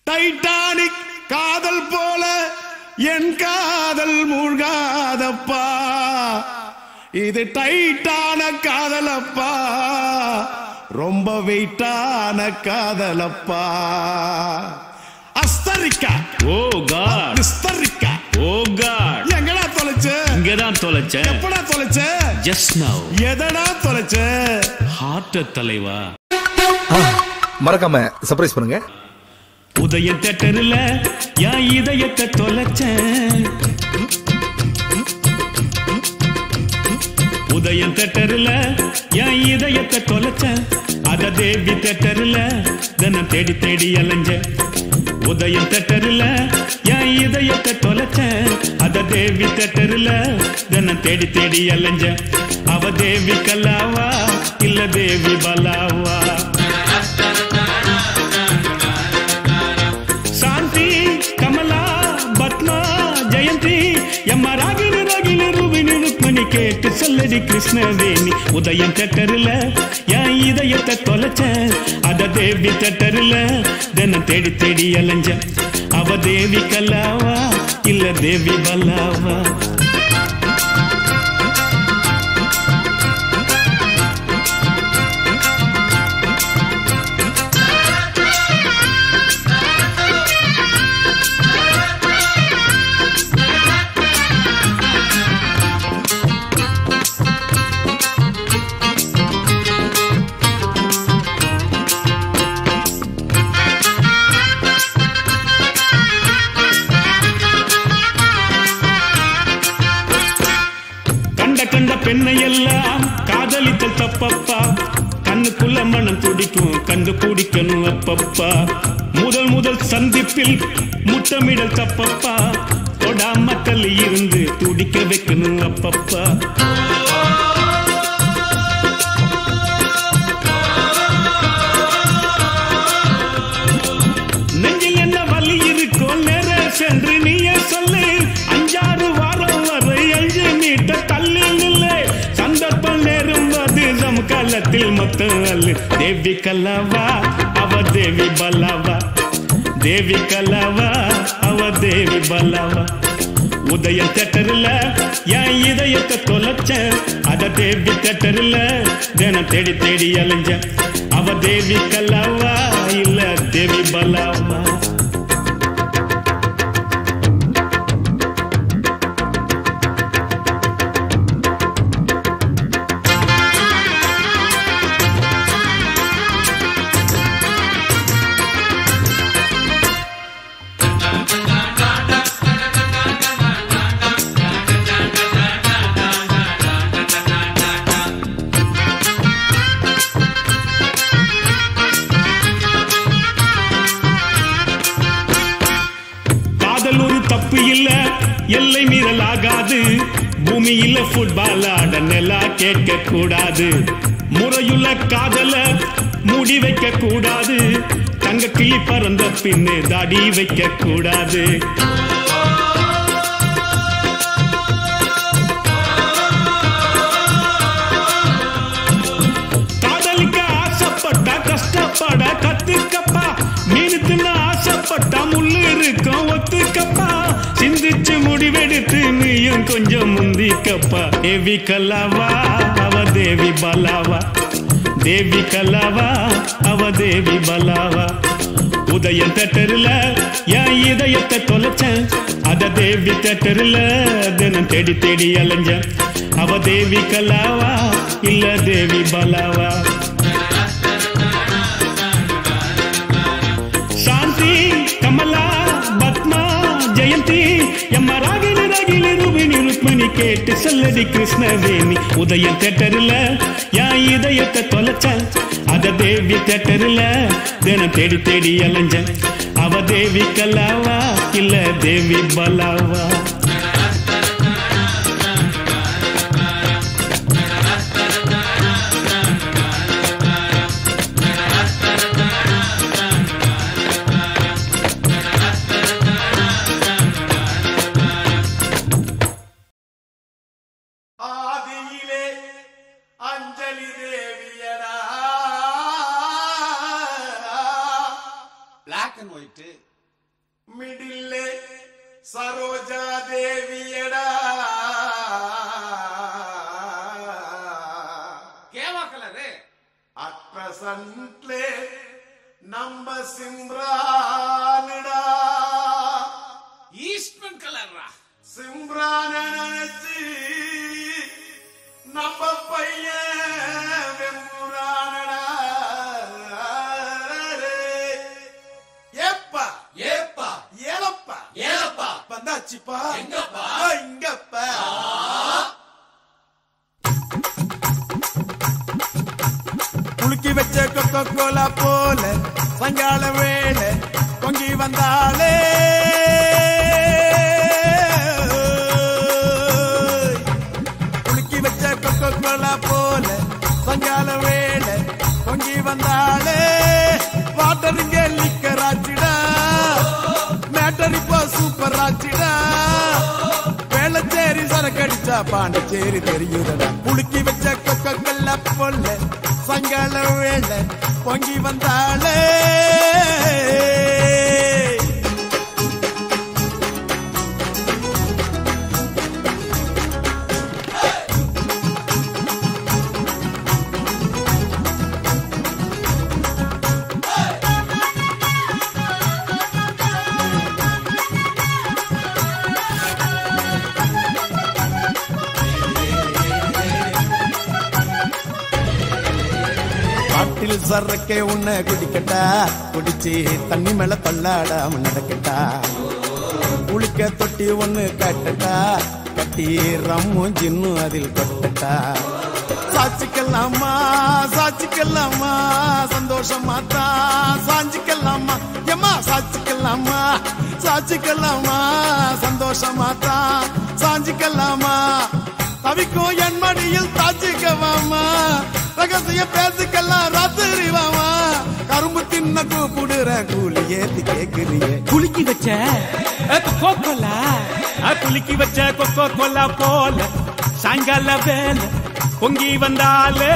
Titanic காதல் போல என் காதல் மூழ்காதப்பா, இது டைட்டான காதலப்பா, ரொம்ப வெயிட்டான காதலப்பா. அஸ்தரிக்கா ஓ காட், விஸ்தரிக்கா ஓ காட். எங்கடா தொலைச்ச? இங்கதான் தொலைச்ச. எப்படா தொலைச்ச? Just now. எதடா தொலைச்ச? ஹார்ட் தலைவா. மறக்காம சர்ப்ரைஸ் பண்ணுங்க. உதய தேட்டர்ல என் இதயத்தை தொலைச்ச, உதயம் தேட்டர்ல என் இதயத்தை தொலைச்ச, அத தேவி தேட்டர்ல தினம் தேடி தேடி அலைஞ்ச. உதயம் தேட்டர்ல என் இதயத்தை தொலைச்ச, அத தேவி தேட்டர்ல தினம் தேடி தேடி அலைஞ்ச. அவ தேவி கல்லாவா இல்ல தேவி பலாவா? சாந்தி, கமலா, பத்மா, ஜெயந்தி, எம்மா ராகினி ராகினி ரூபினி ருக்மணி கேட்டு சொல்லடி கிருஷ்ணவேணி. உதயம் தேட்டர்ல என் இதயத்தை தொலைச்ச, அத தேவி தேட்டர்ல தினம் தேடி தேடி அலைஞ்ச. அவ தேவி கல்லாவா இல்ல தேவி பல்லாவா? கண்ட பெண்ணை எல்லாம் காதலித்தல் தப்பப்பா, கண்ணுக்குள்ள மனம் துடிக்கும் கண்டு குடிக்கணும் அப்பப்பா. முதல் முதல் சந்திப்பில் முத்தமிடல் தப்பப்பா, தொடாம தள்ளி இருந்து துடிக்க வைக்கணும் அப்பப்பா. நெஞ்சில் என்ன வலி இருக்கோ நேர சென்று நீயே சொல்லு, 5-6 வாரம் வரை 5 மீட்டர் தள்ளி நில்லை. சந்தர்ப்பம் நேரும்போது நம் காலத்தில் மொத்தம் அல்லு. தேவி கல்லாவா அவ தேவி பல்லாவா, தேவி கல்லாவா அவ தேவி பல்லாவா? உதயம் தேட்டர்ல என் இதயத்தை தொலைச்ச, அத தேவி தேட்டர்ல தினம் தேடி தேடி அலைஞ்ச. அவ தேவி கல்லாவா இல்ல தேவி பல்லாவா? தப்பு இல்ல, எல்லை மீறல் ஆகாது. பூமியில ஃபுட்பால் ஆட நிலா கேட்க கூடாது. முறையுள்ள காதல மூடி வைக்க கூடாது. தங்க கிளி பறந்த பின்னு தாடி வைக்க கூடாது. காதலிக்க ஆசைப்பட்டா கஷ்டப்பட கத்துக்கப்பா, மீனு தின்ன ஆசைப்பட்டா முள்ளு இருக்கும் ஒத்துக்கப்பா. சிந்திச்சு முடிவெடுத்து நீயும் கொஞ்சம் முந்திக்கப்பா. தேவி கல்லாவா அவ தேவி பலாவா, தேவி கல்லாவா அவ தேவி பலாவா? உதயம் தேட்டர்ல என் இதயத்தை தொலைச்ச, அத தேவி தேட்டர்ல தினம் தேடி தேடி அலைஞ்ச. அவ தேவி கல்லாவா இல்ல தேவி பலாவா? சாந்தி, கமலா, பத்மா, ஜெயந்தி, எம்மா ராகினி ராகினி ரூபினி ருக்மணி கேட்டு சொல்லடி கிருஷ்ணவேணி. உதயம் தேட்டர்ல என் இதயத்தை தொலைச்ச, அத தேவி தேட்டர்ல தினம் தேடி தேடி அலைஞ்ச. அவ தேவி கல்லாவா இல்ல தேவி பலாவா? அஞ்சலி தேவியடா, பிளாக் அண்ட் ஒயிட் மிடில்லே சரோஜா தேவியடா கேவா கலரு அட் பிரசன்ட்லே நம்ம சிம்ரானடா ஈஸ்ட்மன் கலர்ரா சிம்ரான நினைச்சு நம்ம பையன் வெம்புரானடா ஏப்பா ஏப்பா ஏலப்பா ஏலப்பா வந்தாச்சுப்பா எங்கப்பா இங்கப்பா குலுக்கி வச்ச கொக்கோ கோலா போல சாயங்கால வேளை பொங்கி வந்தாலே குலுக்கி வச்ச கொக்கோ கோலா போல சாயங்கால வேளை பொங்கி வந்தாலே வாட்டருங்க லிக்கர் ஆச்சுடா மேட்டர் இப்போ சூப்பர் ஆச்சுடா வேளச்சேரி சரக்கடிச்சா பாண்டிச்சேரி தெரியுதடா குலுக்கி வச்ச கொக்கோ கோலா போல சாயங்கால வேளை பொங்கி வந்தாலே காட்டில் சரக்கே உன்னை குடிக்கட்டா குடிச்சு தண்ணி மேல தள்ளாடாம நடக்கட்டா குளிக்க தொட்டி ஒண்ணு கட்டட்டா கட்டி ரம்மும் ஜின்னும் அதில் கொட்டட்டா சாட்சிக்கலாமா சாட்சிக்கலாமா சந்தோஷமா தான் சாஞ்சிக்கலாமா எம்மா சாட்சிக்கலாமா சாட்சிக்கலாமா சந்தோஷமா தான் சாஞ்சிக்கலாமா தவிக்கும் என் மடியில் தாச்சிக்கவாமா ரகசிய பேசுக்கெல்லாம் ராத்திரி வாமா கரும்பு தின்ன கூப்பிடுற கூலி ஏத்தி கேக்குறிய குலுக்கி வச்ச கொக்கோ கோலா குலுக்கி வச்ச கொக்கோ கோலா போல சாயங்கால வேலை பொங்கி வந்தாலே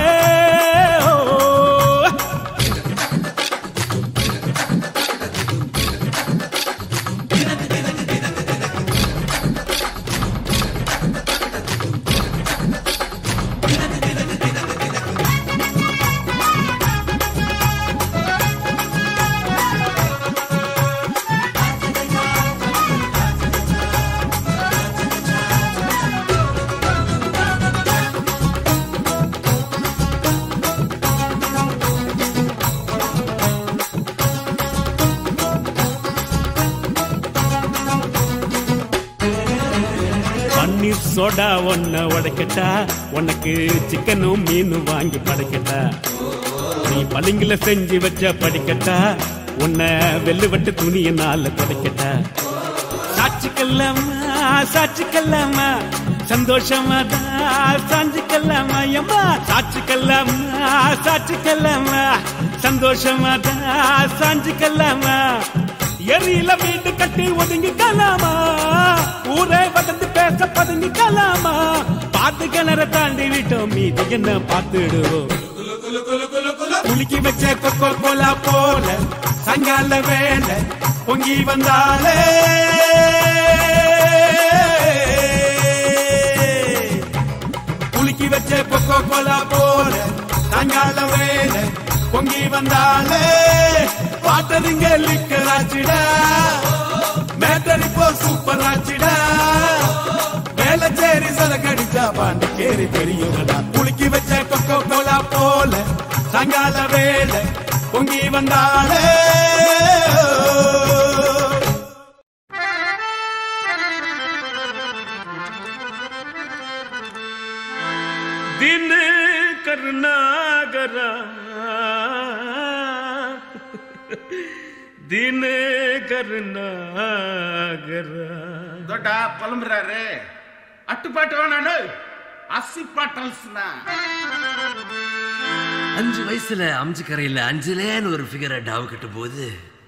பன்னீர் சோடா ஒன்ன உடைக்கட்டா உனக்கு சிக்கனும் மீனும் வாங்கி படைக்கட்டா நீ பளிங்குல செஞ்சு வச்ச படிக்கட்டா உன்னை வெள்ளுவட்டு துணியினால துடைக்கட்டா சாட்சிக்கல்லாமா சாட்சிக்கல்லாமா சந்தோஷமா தான் சாஞ்சிக்கல்லாமா எம்மா சாட்சிக்கல்லாமா சாட்சிக்கல்லாமா சந்தோஷமா தான் சாஞ்சிக்கல்லாமா எரியில வீட்டு கட்டி ஒதுங்கிக்கலாமா ஊரே வளர்ந்து பேச பதுங்கிக்கலாமா பாத்து கிணற தாண்டி விட்டோம் மீது என்ன பார்த்துடுவோம் குலுக்கி வச்ச கொக்கோ கோலா போல சாயங்கால வேலை பொங்கி வந்தாலே குலுக்கி வச்ச கொக்கோ கோலா போல சாயங்கால வேலை பொங்கி வந்தாலே வாட்டருங்க லிக்கர் ஆச்சுடா மேட்டர் இப்போ சூப்பர் ஆச்சுடா வேளச்சேரி சரக்கடிச்சா பாண்டிச்சேரி தெரியுதடா குலுக்கி வச்ச கொக்கோ கோலா போல சாயங்கால வேலை பொங்கி வந்தாலே दिन करनागरा दिन करनागरा ದೊಡ್ಡ ಪಲಂಬ್ರಾರೆ ಅಟ್ಟುಪಾಟು ನಾನು அசி பாட்டல்ஸ்னா 5 வயசுல அம்ஜி கரையில அஞ்சுலேன்னு ஒரு ஃபிகரை டாவு கட்டும் போது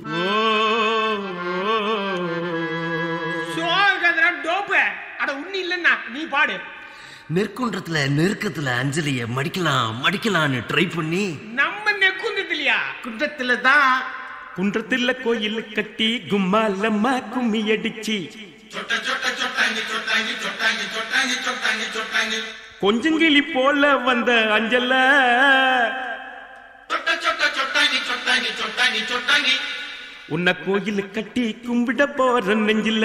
டோப்பு அட உண்ணி இல்லன்னா நீ பாடு. நெற்குன்றத்துல நெருக்கத்துல அஞ்சலிய மடிக்கலாம்னு ட்ரை பண்ணி நம்ம நெக்குந்தது இல்லையா குன்றத்துல தான் குன்றத்துல கோயில் கட்டி கும்மாலம்மா கும்மி அடிச்சி கொஞ்சங்கிளி போல வந்த அஞ்சல உன்னை கோயில் கட்டி கும்பிட போற நெஞ்சில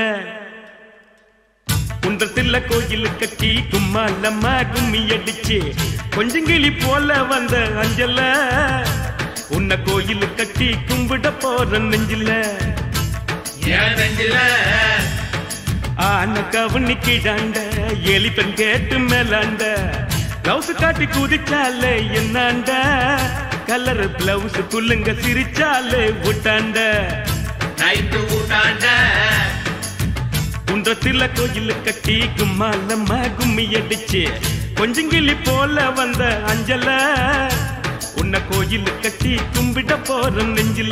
குன்றத்துல கோயில் கட்டி கும்மாலம்மா கும்மி அடிச்சு கொஞ்சங்கிளி போல வந்த அஞ்சல உன்னை கோயில் கட்டி கும்பிட போற நெஞ்சில ஆன கவனிக்கிடாண்ட எலிப்பன் கேட்டு மேலாண்ட பிளவுஸ் காட்டி குதிச்சாலே என்னாண்ட கலர் பிளவுஸ் குள்ளுங்க சிரிச்சாலே விட்டாண்ட நைட்டு விட்டாண்ட குன்றத்துல கோயில் கட்டி கும்மாலம்மா கும்மி அடிச்சு கொஞ்சங்கிளி போல வந்த அஞ்சல உன்னை கோயில் கட்டி கும்பிட போற நெஞ்சில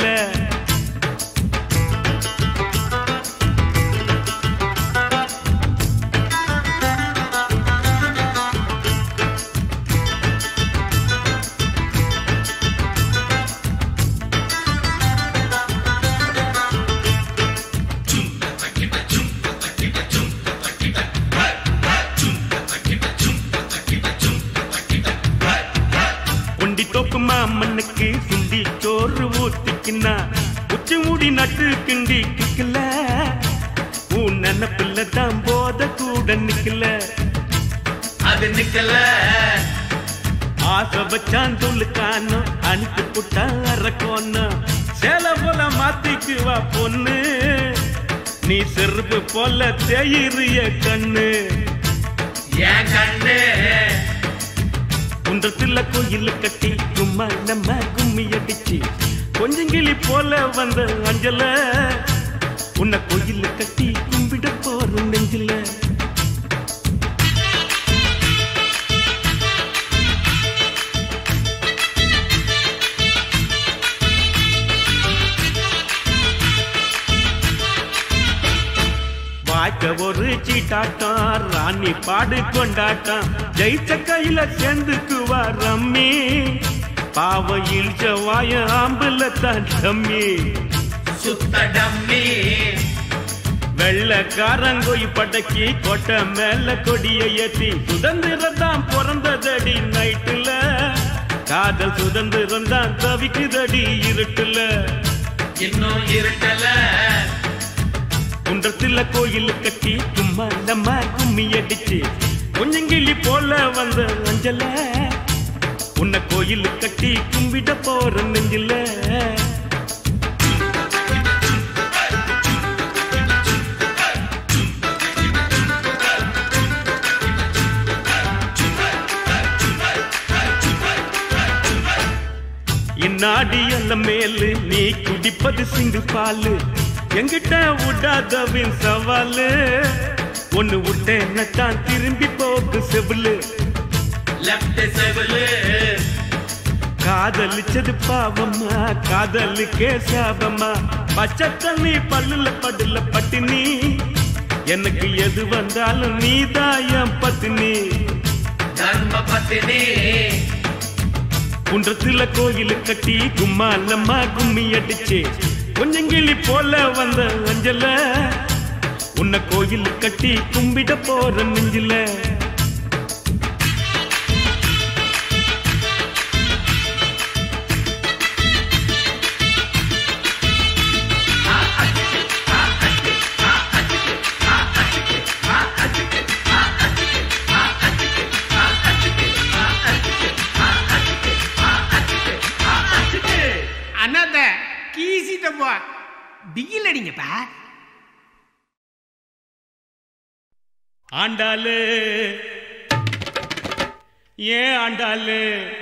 மாமனுக்கு சுண்டி சோறு ஊத்திக்கினா உச்சி மூடி நட்டு கிண்டி கிக்கல உன் நினப்பில்ல தான் போத கூட நிக்கல அது நிக்கல ஆசை வச்சான் சொல்லுக்கானோ அனுப்பி புட்டா அரக்கோன்னு சேல போல மாத்திக்குவா பொண்ணு நீ செருப்பு போல தேயிறிய கண்ணு ஏன் கண்ணு குன்றத்துல கோயில் கட்டி கும்மாலம்மா கும்மி அடிச்சு கொஞ்சங்கிளி போல வந்த அஞ்சல உன்னை கோயில் கட்டி கும்பிட போற நெஞ்சில வாய்க்க ஒரு சீட்டாட்டம் ராணி பாடு கொண்டாட்டம் ஜெயிச்ச கையில சேர்ந்துக்குவா ரம்மி பாவ இழிச்ச வாய ஆம்புல தான் டம்மி சுத்த டம்மி வெள்ளக்காரங்கோய் படக்கி கொட்டை மேல கொடிய ஏத்தி சுதந்திரம் தான் பிறந்ததடி நைட்டுல காதல் சுதந்திரம் தான் தவிக்குதடி இருட்டுல இன்னும் இருட்டல குன்றத்துல கோயில் கட்டி கும்மாலம்மா கும்மி அடிச்சு கொஞ்சங்கிளி போல வந்த அஞ்சல உன்னை கோயில் கட்டி கும்பிட போற நெஞ்சில இந்நாடி அல்ல மேலு நீ குடிப்பது சிங்கு பாலு எங்கிட்ட விடாதவின் சவாலு ஒன்னு விட்டேன்னு தான் திரும்பி போக்கு செவிலு லெஃப்ட் செவிலு காதலிச்சது பாவம்மா காதலுக்கே சாபம்மா பச்சை தண்ணி பல்லுல படுல பட்டினி எனக்கு எது வந்தாலும் நீதான் என் பத்தினி தர்ம பத்தினி குன்றத்துல கோயில் கட்டி கும்மாலம்மா கும்மி அடிச்சு கொஞ்சங்கிளி போல வந்த அஞ்சல உன்னை கோயில் கட்டி கும்பிட போற நெஞ்சில அண்ணாத்த கீசிட்டப்பா பிகில் அடிங்கப்பா ஆண்டாளு ஏன் ஆண்டாளு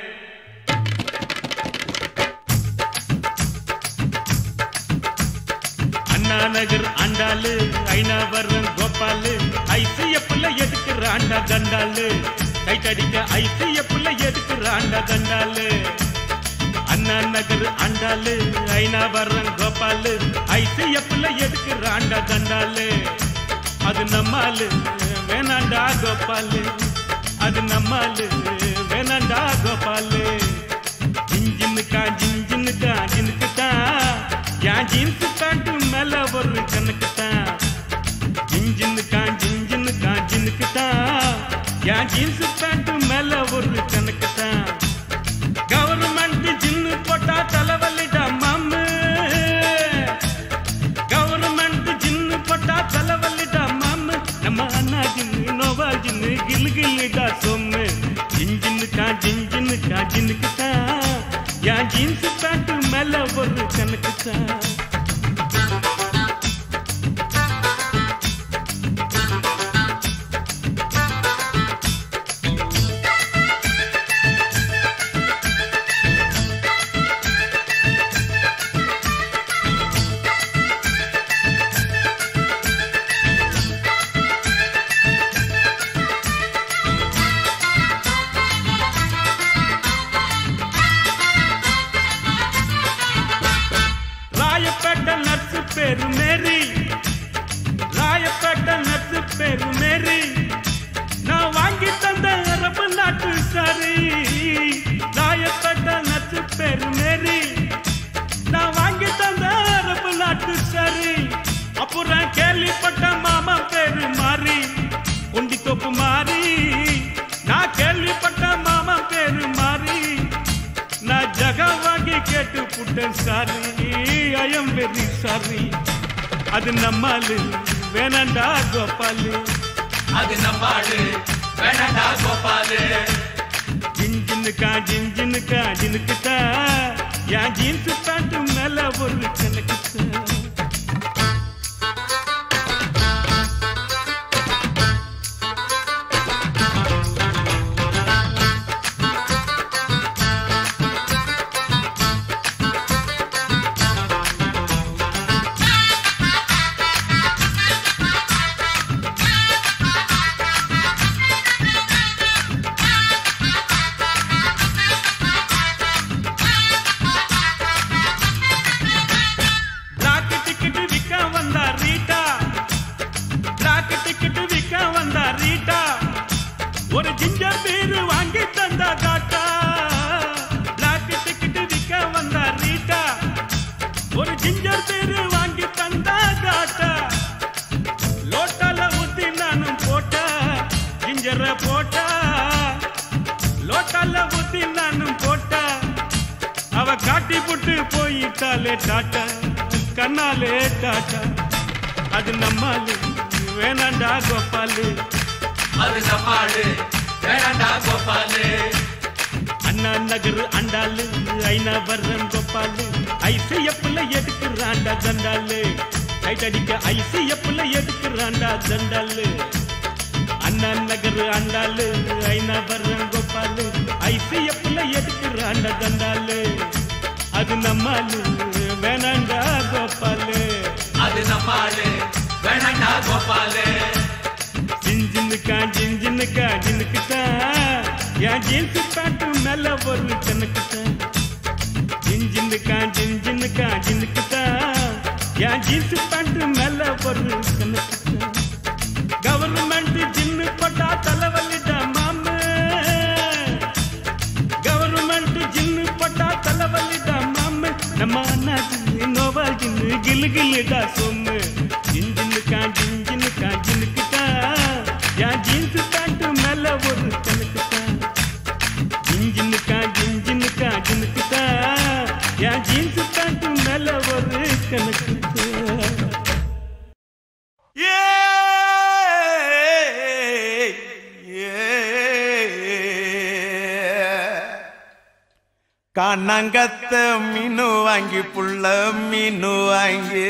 அண்ணா நகர் ஆண்டாளு ஐநாவரம் கோபாலு ஐசிஎஃப்ல எதுக்குற ஆண்டா தண்டாளு டைட் அடிக்க ஐசிஎஃப்ல எதுக்குற ஆண்டா தண்டாளு அண்ணா நகர் ஆண்டாளு ஐநாவரம் கோபாலு ஐசிஎஃப்ல எதுக்குற ஆண்டா தண்டாளு அது நம்மாலு வேணாண்டா கோபாலு அது நம்மாலு வேணாண்டா கோபாலு ஜிஞ்சின்னுக்கா ஜிஞ்சின்னுக்கா ஜினுக்குத்தான் என் ஜீன்ஸ் பேண்ட் மேல ஒரு கணக்கு தான் ஜின்னுக்கு தான் என் ஜீன்ஸ் பேண்ட் மேல ஒரு கணக்கு தான் கவர்மெண்ட் ஜின்னு போட்டா தலைவலிடா மாமு கவர்மெண்ட் ஜின்னு போட்டா தலைவலிடா மாமு நம்ம அண்ணா ஜின்னு நோவா ஜின்னு கில்லிடா சொம்மு ஜின்னுக்கு தான் என் ஜீன்ஸ் பேண்ட் மேல ஒரு கணக்கு தான் ராயப்பேட்ட நட்சு பேரு மேரி நான் வாங்கி தந்த அரபு நாட்டு சாரி ராயப்பேட்ட நட்சு பேரு மேரி நான் வாங்கி தந்த அரபு நாட்டு சாரி அப்புறம் கேள்விப்பட்ட மாமா பேரு மாறி உண்டி தொப்பு மாறி நான் கேள்விப்பட்ட மாமா பேரு மாறி நான் ஜகா வாங்கி கேட்டு புட்டேன் sorry I am very sorry அது நம்மாலு வேணாண்டா கோபாலு அது நம்மாடு வேணாண்டா கோபாலு ஜின்னுக்கா என் ஜீன்ஸ் பேண்ட் மேல ஒரு கணக்கு ஒரு ஜிஞ்சர் பீர் வாங்கி தந்தா காட்டா பிளாக் டிக்கெட் விற்க வந்தா ரீட்டா ஒரு ஜிஞ்சர் பீர் வாங்கி தந்தா காட்டா லோட்டால ஊத்தி நானும் போட்டா ஜிஞ்சர போட்டா லோட்டால ஊத்தி நானும் போட்டா அவ காட்டி புட்டு போயிட்டாலே டாட்டா கண்ணாலே டாட்டா அது நம்மாலு வேணாண்டா கோபாலு அது நம்மாடு வேணாண்டா கோபாலு அண்ணா நகர் அண்டாலு ஐநா வர்றன் கோபாலு ஐசிஎப்ல எடுக்கிறாண்டா தண்டாலு டைட் அடிக்க ஐசிஎப்ல எடுக்கிறாண்டா தண்டாலு அண்ணா நகர் அண்டாலு ஐநா வர்றன் கோபாலு ஐசிஎப்ல எடுக்கிறாண்டா தண்டாலு அது நம்மாலு வேணாண்டா கோபாலு அது நம்மாடு வேணாண்டா கோபாலு ஜின்னுக்கா என் ஜீன்ஸ் பேண்ட் மேல ஒரு கணக்கு தான் ஜின்னுக்கா என் ஜீன்ஸ் பேண்ட் மேல ஒரு கணக்கு தான் கவர்மெண்ட் ஜின்னு போட்டா தலைவலிடா மாமு கவர்மெண்ட் ஜின்னு போட்டா தலைவலிடா மாமு நம்ம அண்ணா ஜின்னு நோவா ஜின்னு கில்லிடா சொம்மு ஜின்னுக்கா என் ஜீன்ஸ் பேண்ட் மேல ஒரு கணக்கு தான் ஜின்னுக்கா என் ஜீன்ஸ் பேண்ட் மேல ஒரு கணக்கு தான் கண்ணங்கத்த மீனு வாங்கி புள்ள மீனு வாங்கி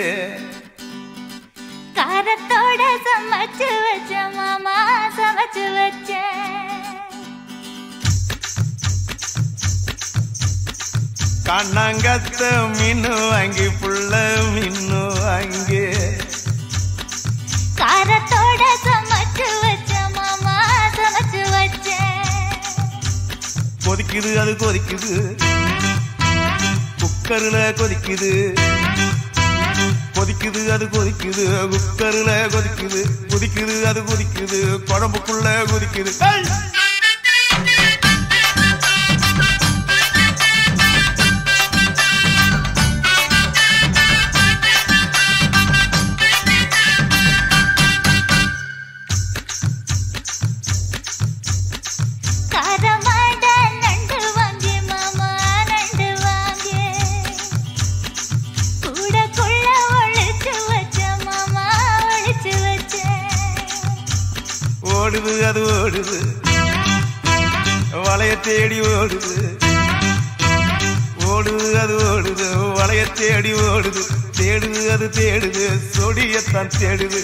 காரத்தோட சமைச்சு வச்ச மாமா சமைச்சு வச்ச கண்ணங்கத்த மீனு வாங்கி புள்ள மீனு வாங்கி காரத்தோட சமைச்சு வச்ச மாமா சமைச்சு வச்ச கொதிக்குது அது கொதிக்குது குக்கர்ல கொதிக்குது கொதிக்குது அது கொதிக்குது குக்கர்ல கொதிக்குது கொதிக்குது அது கொதிக்குது குழம்புக்குள்ள கொதிக்குது ஓடுது அது ஓடுது வளைய தேடி ஓடுது ஓடுது அது ஓடுது வளைய தேடி ஓடுது தேடுது அது தேடுது சொடியத்தான் தேடுது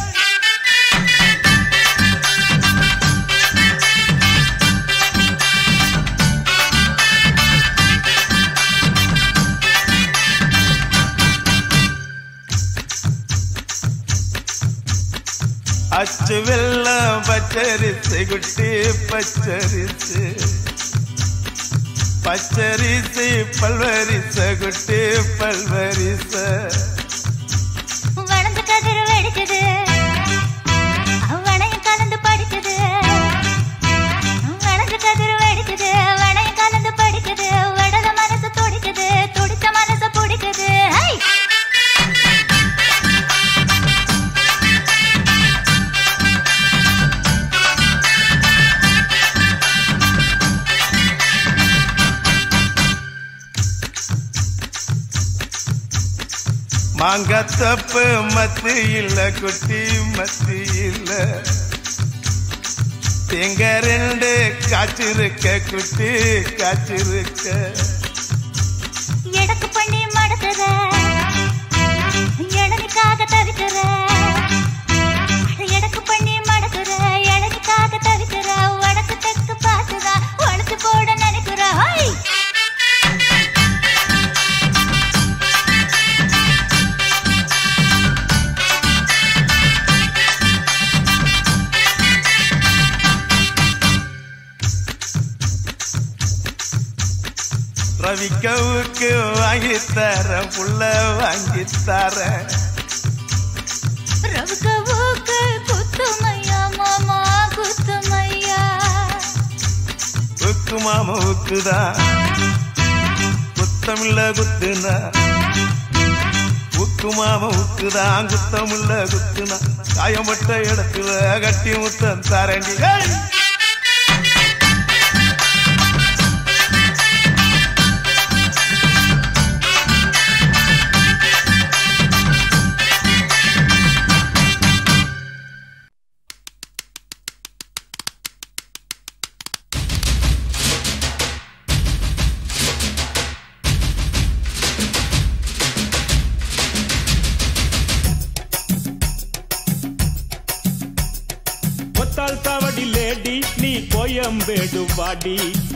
அச்சு வெள்ளம் பச்சரிசு குட்டி பச்சரிசு பச்சரிசு பல்வரிச குட்டி பல்வரிச வளர்ந்து கதிர் வெடிக்குது வளையம் கலந்து படிக்குது வளர்ந்து கதிர் வெடிக்குது வளையம் கலந்து படிக்குது வடல மனசு துடிக்குது துடிச்ச மனசு பிடிக்குது மாங்கத்தப்பு மத்து இல்ல குட்டி மத்து இல்ல தேங்க ரெண்டு காய்ச்சிருக்க குட்டி காய்ச்சிருக்க எடக்கு பண்ணி மடக்குற எடனுக்காக தவிக்கிற எடக்கு பண்ணி மடக்குற எடனுக்காக தவிக்கிற வடக்கு தெற்கு பார்த்துதா வளர்த்து போட நினைக்கிற ரவிக்கவுக்கு வாங்கித்தர புள்ள வாங்கித்தர ரவிக்கவுக்கு குத்துமையா மாமா குத்துமையா உக்கு மாமா உக்குதான் குத்தமில்ல குத்துனா உக்கு மாமா உக்குதான் குத்தமில்ல குத்துனா காயப்பட்ட இடத்துல கட்டி முத்தம் தரண்டி சாவடி லேடி நீ கோயம்பேடு வாடி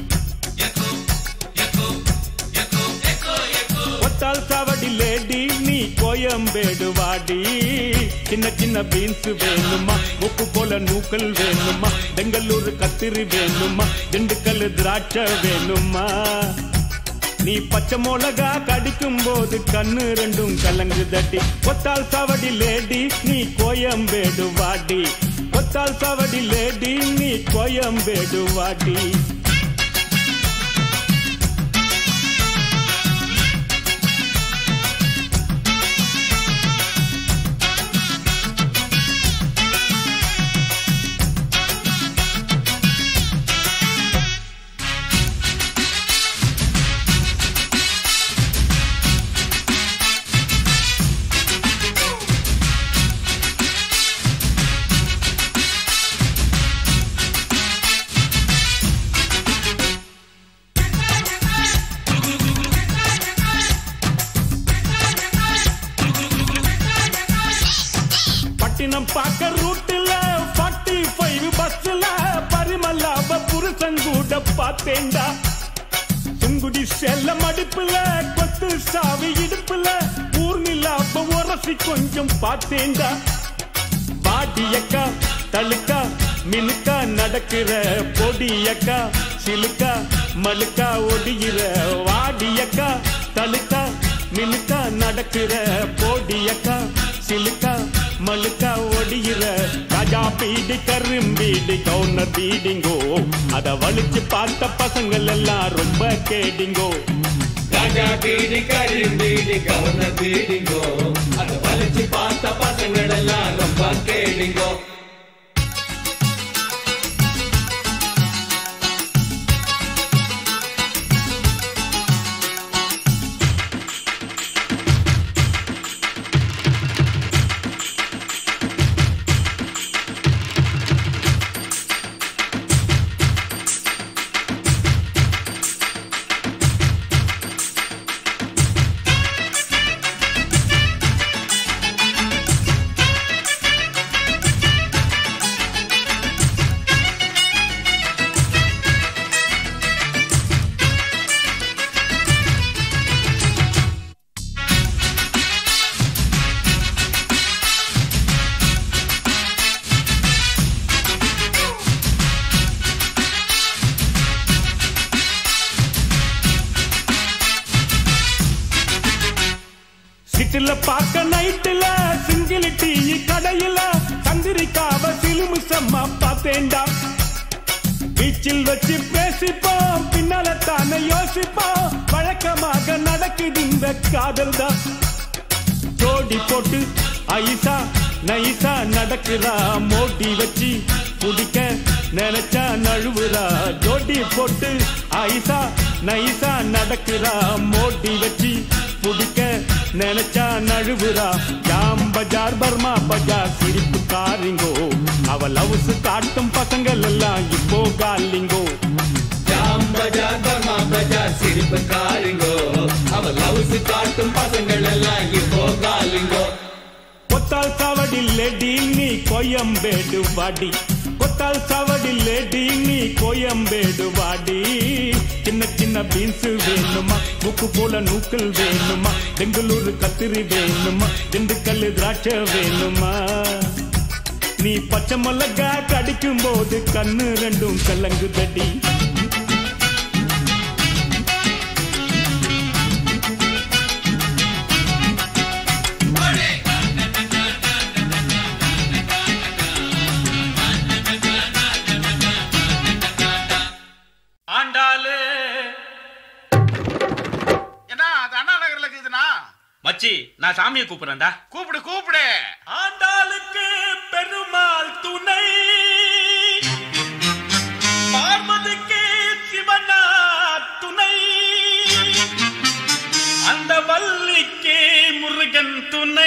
ஒத்தால் சாவடி லேடி நீ கோயம்பேடு வாடி சின்ன சின்ன பீன்ஸ் வேணுமா உப்பு போல நூக்கல் வேணுமா பெங்களூர் கத்திரி வேணுமா திண்டுக்கல் திராட்சை வேணுமா நீ பச்சை மிளகா கடிக்கும் போது கண்ணு ரெண்டும் கலங்கு தட்டி ஒத்தால் சாவடி லேடி நீ கோயம்பேடு வாடி ஒத்தால் சாவடி லேடி நீ கோயம்பேடு வாடி பாக்க ரூட்ல 45 பஸ்ல பரிமலாப புருஷங்கூட பார்த்தேண்டா சுங்குடி செல்ல மடிப்புல கொத்து சாவி இடுப்புல ஊர்நிலாப உரசி கொஞ்சம் பார்த்தேண்டா பாடியக்கா தழுக்கா மினுக்கா நடக்கிற பொடியக்கா சிலுக்கா மலுக்கா ஒடிகிற வாடியக்கா தழுக்கா மினுக்கா நடக்கிற பொடியக்கா சிலுக்கா மலுக்கா ஒடிகிற ராஜா பீடி கரும்பீடி கவுனர் பீடிங்கோ அத வலிச்சு பார்த்த பசங்கள் எல்லாம் ரொம்ப கேடிங்கோ ராஜா பீடி கரும்பீடி கவுனர் பீடிங்கோ அத வலிச்சு பார்த்த பசங்கள் எல்லாம் ரொம்ப கேடிங்கோ பார்த்தேன்டா பீச்சில் வச்சு பேசிப்போம் பின்னால தானே யோசிப்போம் வழக்கமாக நடக்குது இந்த காதல் தான் ஜோடி போட்டு ஐசா நைசா நடக்குறா மோடி வச்சு குடிக்க நினைச்சா நழுவுறா ஜோடி போட்டு ஐசா நைசா நடக்குறா மோடி வச்சு குடிக்க நினைச்சா நழுவுறா ஜாம் பஜார் பர்மா பஜார் சிரிப்பு காரிங்கோ அவ லவ்ஸ் காட்டும் பசங்கள் எல்லாம் இப்போ காலிங்கோ ஜாம் பஜார் பர்மா பஜார் சிரிப்பு காரிங்கோ அவ லவ்ஸ் காட்டும் பசங்கள் எல்லாம் இப்போ காலிங்கோ கொத்தால் சாவடில்லேடி நீ கோயம்பேடு வாடி கொத்தால் சாவடில்லேடி நீ கோயம்பேடு வாடி சின்ன சின்ன பீன்ஸ் வேணுமா முக்கு போல நூக்கல் வேணுமா பெங்களூரு கத்திரி வேணுமா திண்டுக்கல் திராட்சை வேணுமா நீ பச்சை மிளகா கடிக்கும் போது கண்ணு ரெண்டும் கலங்கு தடி மச்சி நான் சாமியை கூப்பிடுறேன்டா கூப்பிடு கூப்பிடு ஆண்டாளுக்கு பெருமாள் துணை பார்வதிக்கு சிவனா துணை அந்த வள்ளிக்கு முருகன் துணை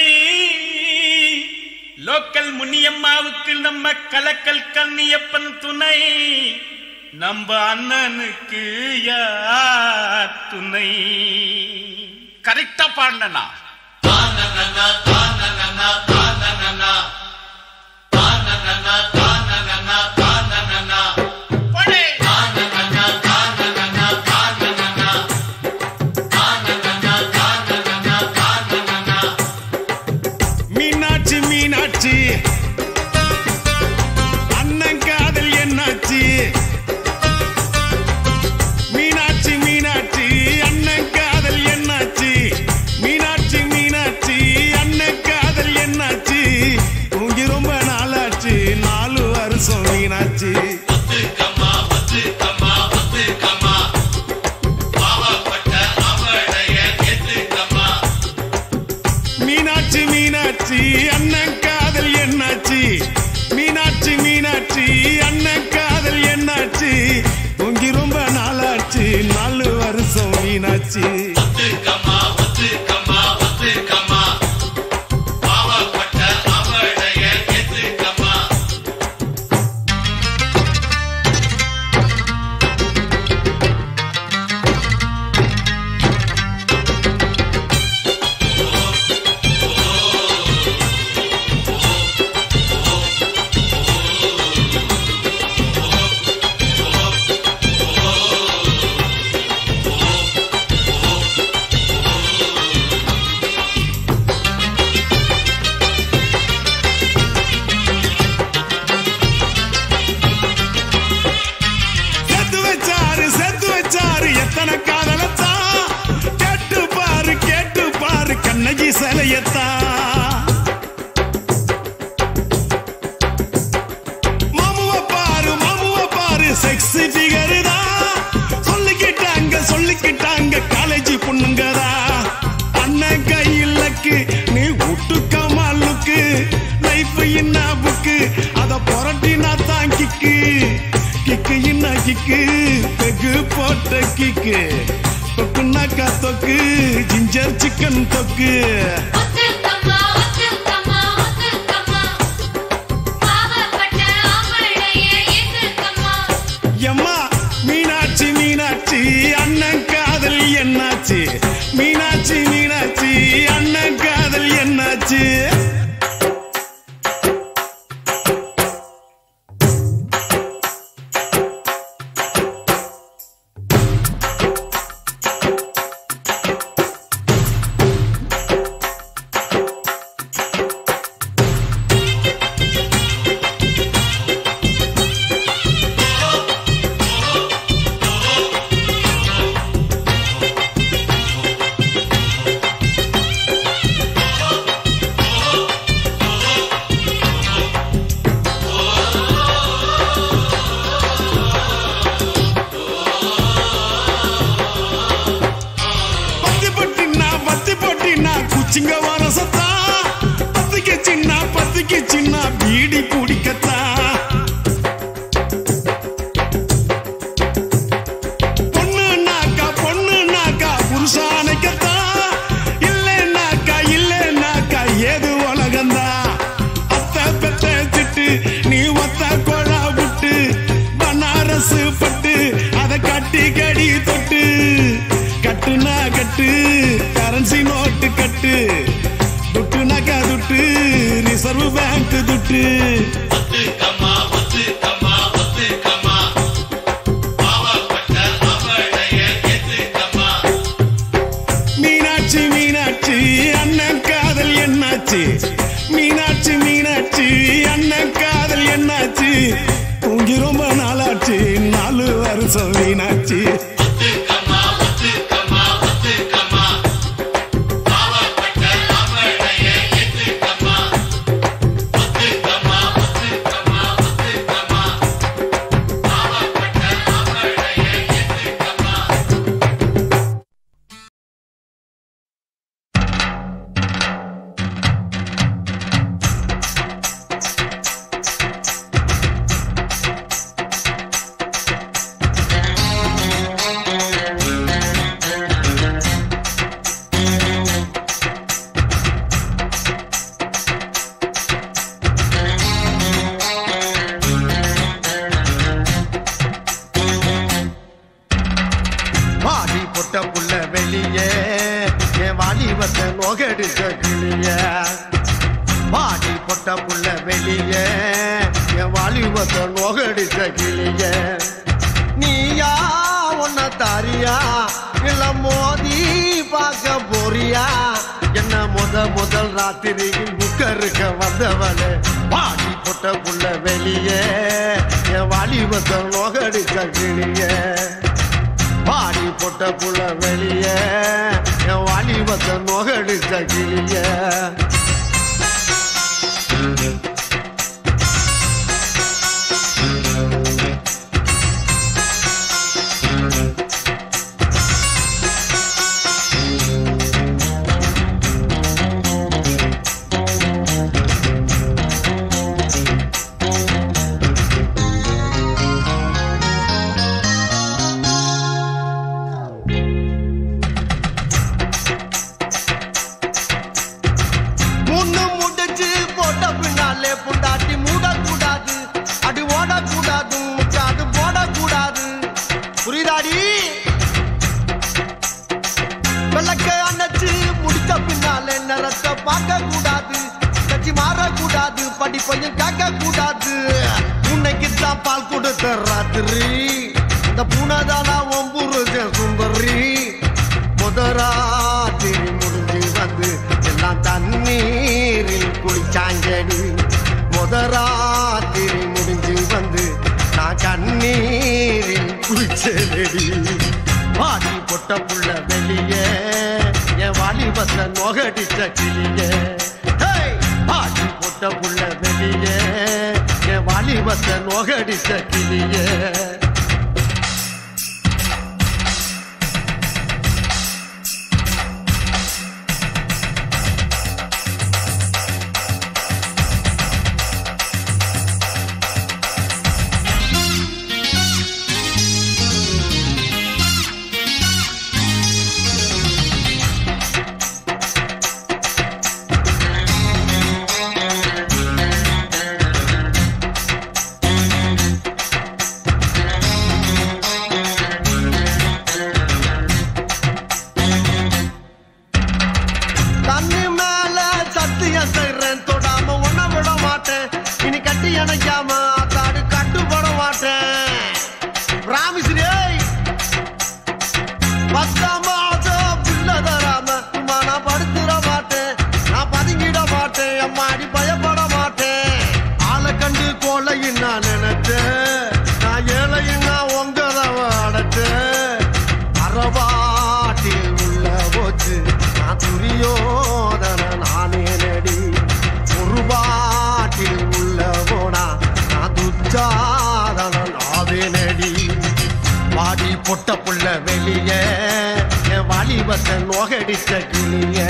லோக்கல் முனியம்மாவுக்கு நம்ம கலக்கல் கண்ணியப்பன் துணை நம்ம அண்ணனுக்கு யார் துணை கரெக்டா பாடினா மீனாட்சி மீனாட்சி அண்ணன் காதல் என்னாச்சு மீனாட்சி மீனாட்சி அண்ணன் காதல் என்னாச்சு மீனாட்சி மீனாட்சி அண்ணன் காதல் என்னாச்சு தூங்கி ரொம்ப நாளாச்சு 4 வருஷம் மீனாட்சி மீனாட்சி மீனாட்சி அண்ணன் காதல் என்னாச்சு மீனாட்சி மீனாட்சி அண்ணன் காதல் என்னாச்சு தூங்கி ரொம்ப நாளாச்சு 4 வருஷம் மீனாட்சி கண்ணகி சலையத்தா மாமுவ பாரு செக்ஸி ஃபிகர் தான் சொல்லிக்கிட்டாங்க காலேஜ் பொண்ணுங்கதா அண்ணன் கையிலக்கு நீ விட்டுக்க மாலுக்கு லைஃப் என்ன புக்கு அத புரட்டினா தான் கிக்கு என்ன கிக்கு பெகு போட்ட கிக்கு தொக்குனாக்கா தொக்கு ஜிஞ்சர் சிக்கன் தொக்கு எம்மா மீனாட்சி மீனாட்சி அண்ணன் காதல் என்னாச்சு மீனாட்சி மீனாட்சி அண்ணன் காதல் என்னாச்சு வந்தா அத்த பெத்த திட்டு நீ ஒத்த கோழா விட்டு பனாரசு பட்டு அதை கட்டி கடி தொட்டு கட்டுனா கட்டு கரன்சி நோட்டு கட்டு துட்டுனாக்கா துட்டு ரிசர்வ் பேங்க் துட்டு மீனாட்சி மீனாட்சி அண்ணன் காதல் என்னாச்சு மீனாட்சி மீனாட்சி அண்ணன் காதல் என்னாச்சு தூங்கி ரொம்ப நாளாச்சு 4 வருஷம் மீனாட்சி முதல் ராத்திரியில் புக்கருக்க வந்தவளே பாடி போட்ட புள்ள வெளியே என் வாலிபத்தை நோகடிச்ச கிளியே பாடி போட்ட புள்ள வெளியே என் வாலிபத்தை நோகடிச்ச கிளியே பொட்ட புள்ள வெளியே என் வாலிபத்தை நோகடிச்ச கிளியே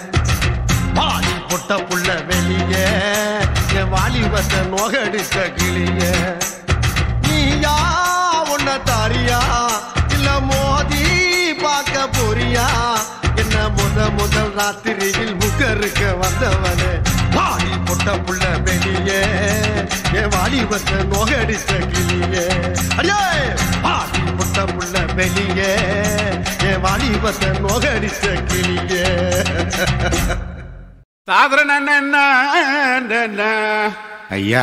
பாடி பொட்ட புள்ள வெளியே என் வாலிபத்தை நோகடிச்ச கிளியே நீயா உன்ன தாரியா இல்ல மோதி பார்க்க போறியா என்ன முதல் ராத்திரியில் முகருக்கு வந்தவனே பாடி பொட்ட புள்ள வெளியே என் வாலிபத்தை நோகடிச்ச கிளியே அடியே பாடி பொட்ட புள்ள வெளியே என் வாலிபத்தை நோகடிச்ச கிளியே ஐயா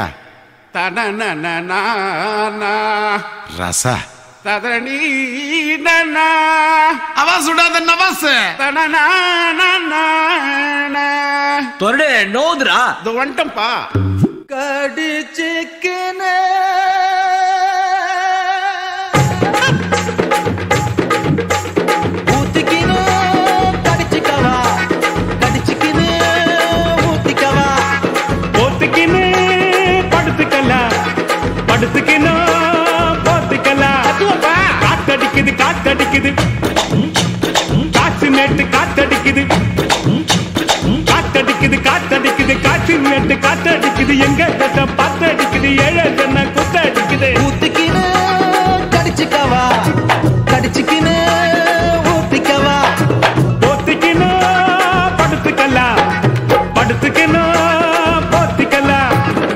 ரச அவா சுடாத நவாஸ் தொரடு நோதுரா வந்துட்டம்பா கடிச்சிக்கினே ஊத்திக்கினே கடிச்சிக்கவா கடிச்சிக்கினே ஊத்திக்கவா போத்துக்கின்னு படுத்துக்கலாம் படுத்துக்கின்னு போத்துக்கலாம் காத்தடிக்குது காத்தடிக்குது காற்று மேட்டு காத்தடிக்குது காத்தடிக்குது காத்தடிக்குது காற்று மேட்டு காத்தடிக்குது எங்க பாத்தடிக்குது ஏழை சொன்ன குத்தடிக்குது ஊத்திக்கினே கடிச்சிக்கவா கடிச்சிக்கினே ஊத்திக்கவா போத்துக்கின்னு படுத்துக்கலாம் படுத்துக்கின்னு போத்திக்கலாம்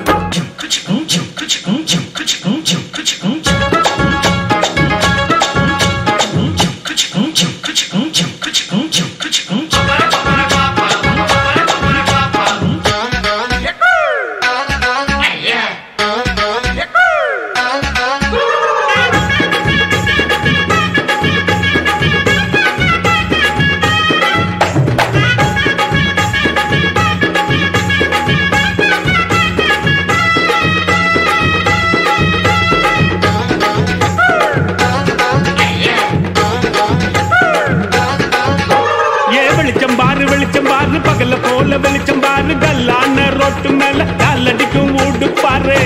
வெளிச்சம் பாரு பகல போல வெளிச்சம் பாரு கல்லான ரோட்டு மேல காலடிக்கும் ஊடு பாரு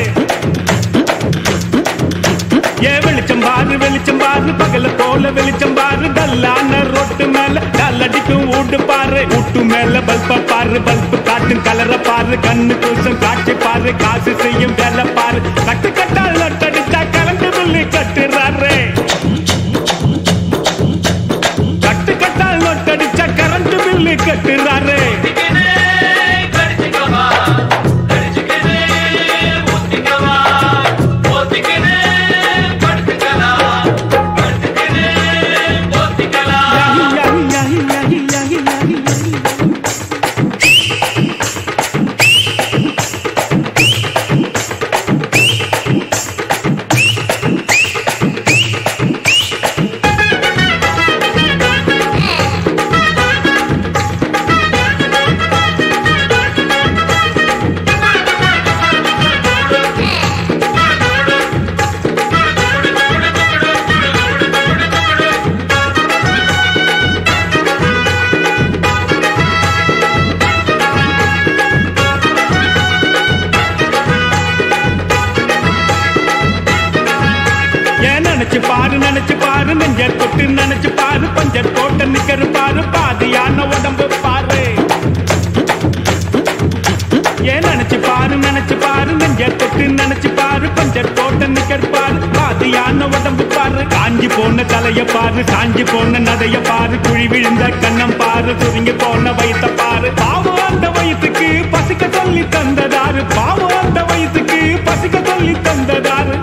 ஏ வெளிச்சம் பாரு பகல போல வெளிச்சம் பாரு கல்லான ரோட்டு மேல காலடிக்கும் ஊடு பாரு ஊட்டு மேல பல்ப பாரு பல்பு காட்டும் கலர பாரு கண்ணு கூசம் காட்சி பாரு காசு செய்யும் வேலை பாரு கட்டு கட்டால் நட்டடிச்சா கலந்து புள்ளி கட்டுறாரு கட்டு கட்டால் நட்டடிச்சா கரண்ட் பில்லு கட்டுறாரு நினைச்சு பாரு நெஞ்சர் தொட்டு நினைச்சு பாரு பஞ்சர் போட்ட நிக்கரு பாரு பாதியான உடம்பு பாரு ஏன் நினைச்சு பாரு நெஞ்சர் தொட்டு நினைச்சு பாரு பஞ்சர் போட்ட நிக்கரு பாரு பாதியான உடம்பு பாரு காஞ்சி போன தலைய பாரு சாஞ்சி போன நதைய பாரு குழி விழுந்த கண்ணம் பாரு சுருங்கி போன வயிற்ற பாரு பாவம் அந்த வயிற்றுக்கு பசிக்க சொல்லி தந்ததாரு பாவம் அந்த வயிற்றுக்கு பசிக்க சொல்லி தந்ததாரு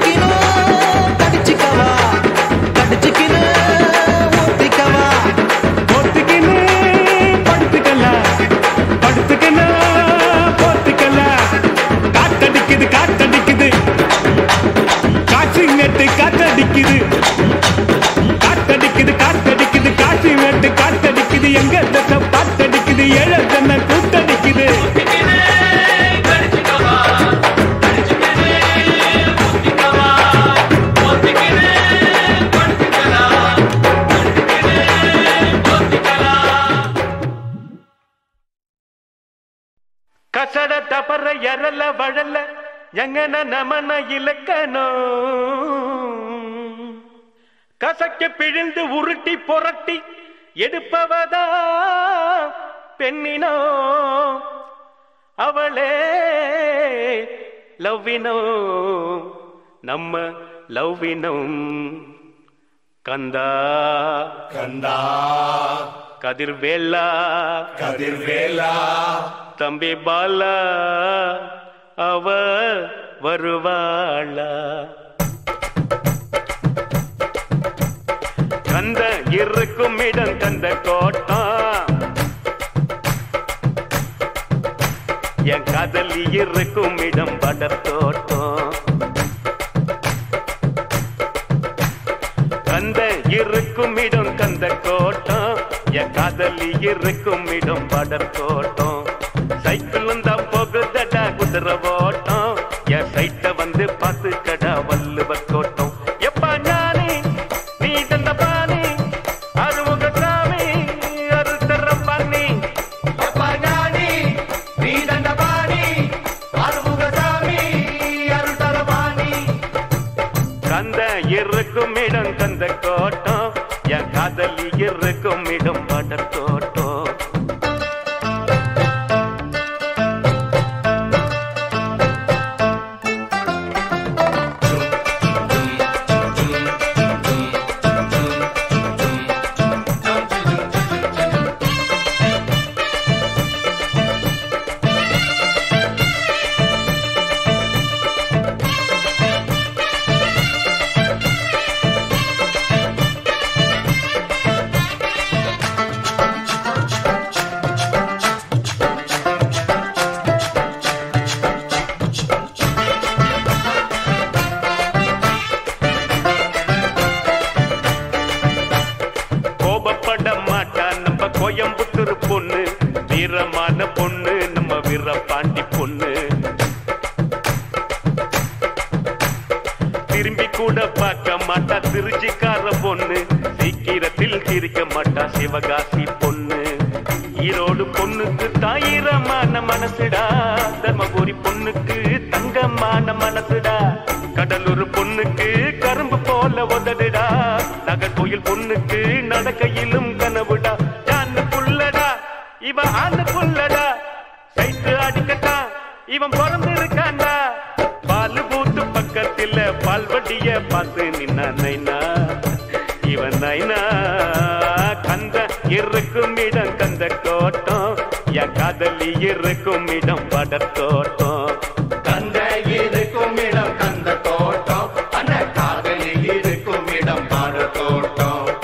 காத்தடிக்குது காத்தடிக்குது காத்தடிக்குது காசி வேட்டு காத்தடிக்குது எங்க தசை பாத்தடிக்குது ஏழை தன்னை கூத்தடிக்குது கசட தபர எரல வழல எங்கன நமன இலக்கணோ கசக்க பிழிந்து உருட்டி புரட்டி எடுப்பவதா பெண்ணினோ அவளே லவ்வினோ நம்ம லவ்வினம் கந்தா கந்தா கதிர்வேலா கதிர்வேலா தம்பி பாலா அவ வருவாளா கந்த இருக்கும் இடம் கந்த கோட்டம் என் காதலி இருக்கும் இடம் படத்தோட்டம் கந்த இருக்கும் இடம் கந்த கோட்டம் என் காதலி இருக்கும் இடம் படத்தோட்டம் சைக்கிளும் தான் போகுதடா குதிரை ஓட்டம் என் சைட்ட வந்து பார்த்து கடா வள்ளுவர் கோட்டம் எப்பா ஞானி நீ தந்த பாணி அருமுக சாமி அருத்தர பண்ணி எப்பா ஞானி நீ தந்த பாணி அருமுக சாமி அருத்தர பாணி கந்த இருக்கும் இடம் கந்த கோட்டம் என் காதலி இருக்கும் இடம் படத்தோட்டம் கோயம்புத்தூர் பொண்ணு வீரமான பொண்ணு நம்ம வீரபாண்டி பொண்ணு திரும்பி கூட பார்க்க மாட்டா திருச்சிக்கார பொண்ணு சீக்கிரத்தில் சிரிக்க மாட்டா சிவகாசி பொண்ணு ஈரோடு பொண்ணுக்கு தாயிரமான மனசுடா தர்மபுரி பொண்ணுக்கு தங்கமான மனசுடா கடலூர் பொண்ணுக்கு கரும்பு போல உதடுடா நகர்கோயில் பொண்ணுக்கு நடக்கையிலும் கனவுடா இவன் ஆண்டு புள்ளடா சைத்து அடிக்கட்டா இவன் பிறந்து இருக்காண்டா பால் பூத்து பக்கத்தில் பால்வட்டிய பார்த்து நின்ன நைனா இவன் நைனா கந்த இருக்கும் இடம் கந்த கோட்டம் என் காதலி இருக்கும் இடம் படத்தோட்டம் கந்த இருக்கும் இடம் கந்த கோட்டம் அந்த காதலி இருக்கும் இடம் படத்தோட்டம்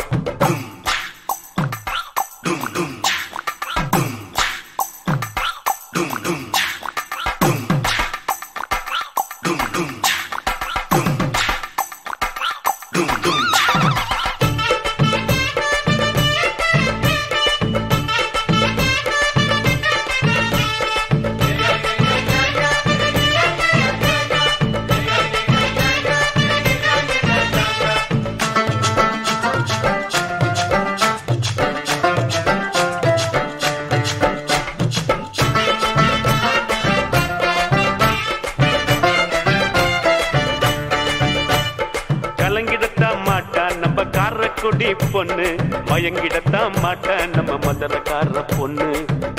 குடி பொண்ணு மயங்கிடத்தான் மாட்டேன் நம்ம மதுரக்கார பொண்ணு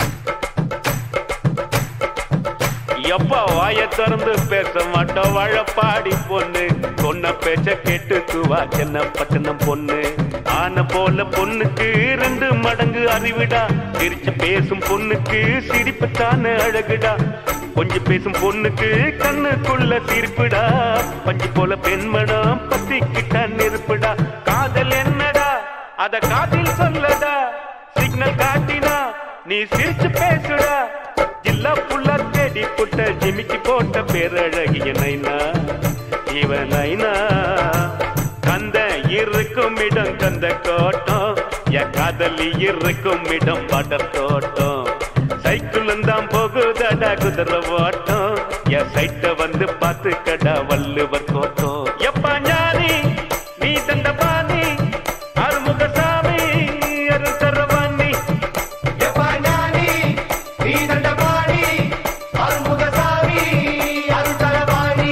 எப்பா வாய திறந்து பேச மாட்டோம் வாழப்பாடி பொண்ணு சொன்ன பேச்ச கேட்டுக்குவா சென்ன பட்டணம் பொண்ணு ஆன போல பொண்ணுக்கு 2 மடங்கு அறிவிடா சிரிச்சு பேசும் பொண்ணுக்கு சிரிப்புத்தான அழகுடா கொஞ்சம் பேசும் பொண்ணுக்கு கண்ணுக்குள்ள சிரிப்புடா பஞ்சு போல பெண்மணம் பத்திக்கிட்ட நெருப்புடா காதல் என்னடா அத காதில் சொல்லடா சிக்னல் காட்டினா நீ சிரிச்சு பேசுடா ஜில்லா புள்ள தேடி புட்ட ஜிமிக்கி போட்ட பேரழகிய நைனா இவன் நைனா கந்த இருக்கும் இடம் கந்த கோட்டம் என் காதலி இருக்கும் இடம் படத்தோட்டம் சைக்கிளும் தான் போகுதடா குதிரை ஓட்டம் என் சைட்ட வந்து பார்த்து கடா வள்ளுவர் கோட்டம் எப்பா ஞானி நீ தந்த பாணி அருமுக சாமி அருத்தரவாணி எப்பா ஞானி நீ தந்த பாணி அருமுக சாமி அருத்தரவாணி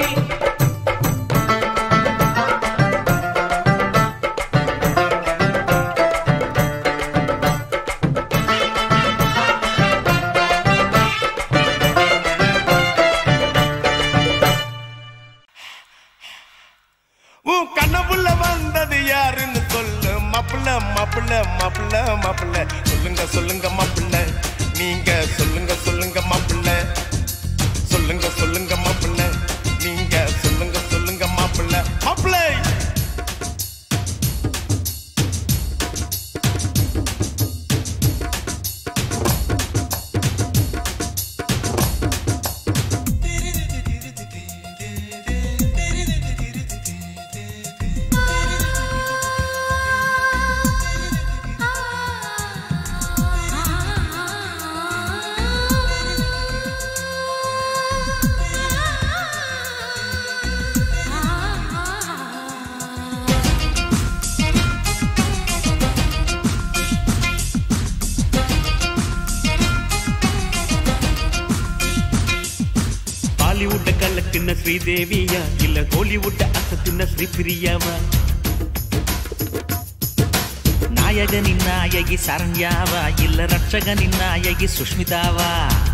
பாலிவுட்ட கலக்குன ஸ்ரீதேவியா இல்ல கோலிவுட்ட அசத்துன ஸ்ரீபிரியாவா? நாயகனின் நாயகி சரண்யாவா இல்ல ரட்சகனின் நாயகி சுஷ்மிதாவா?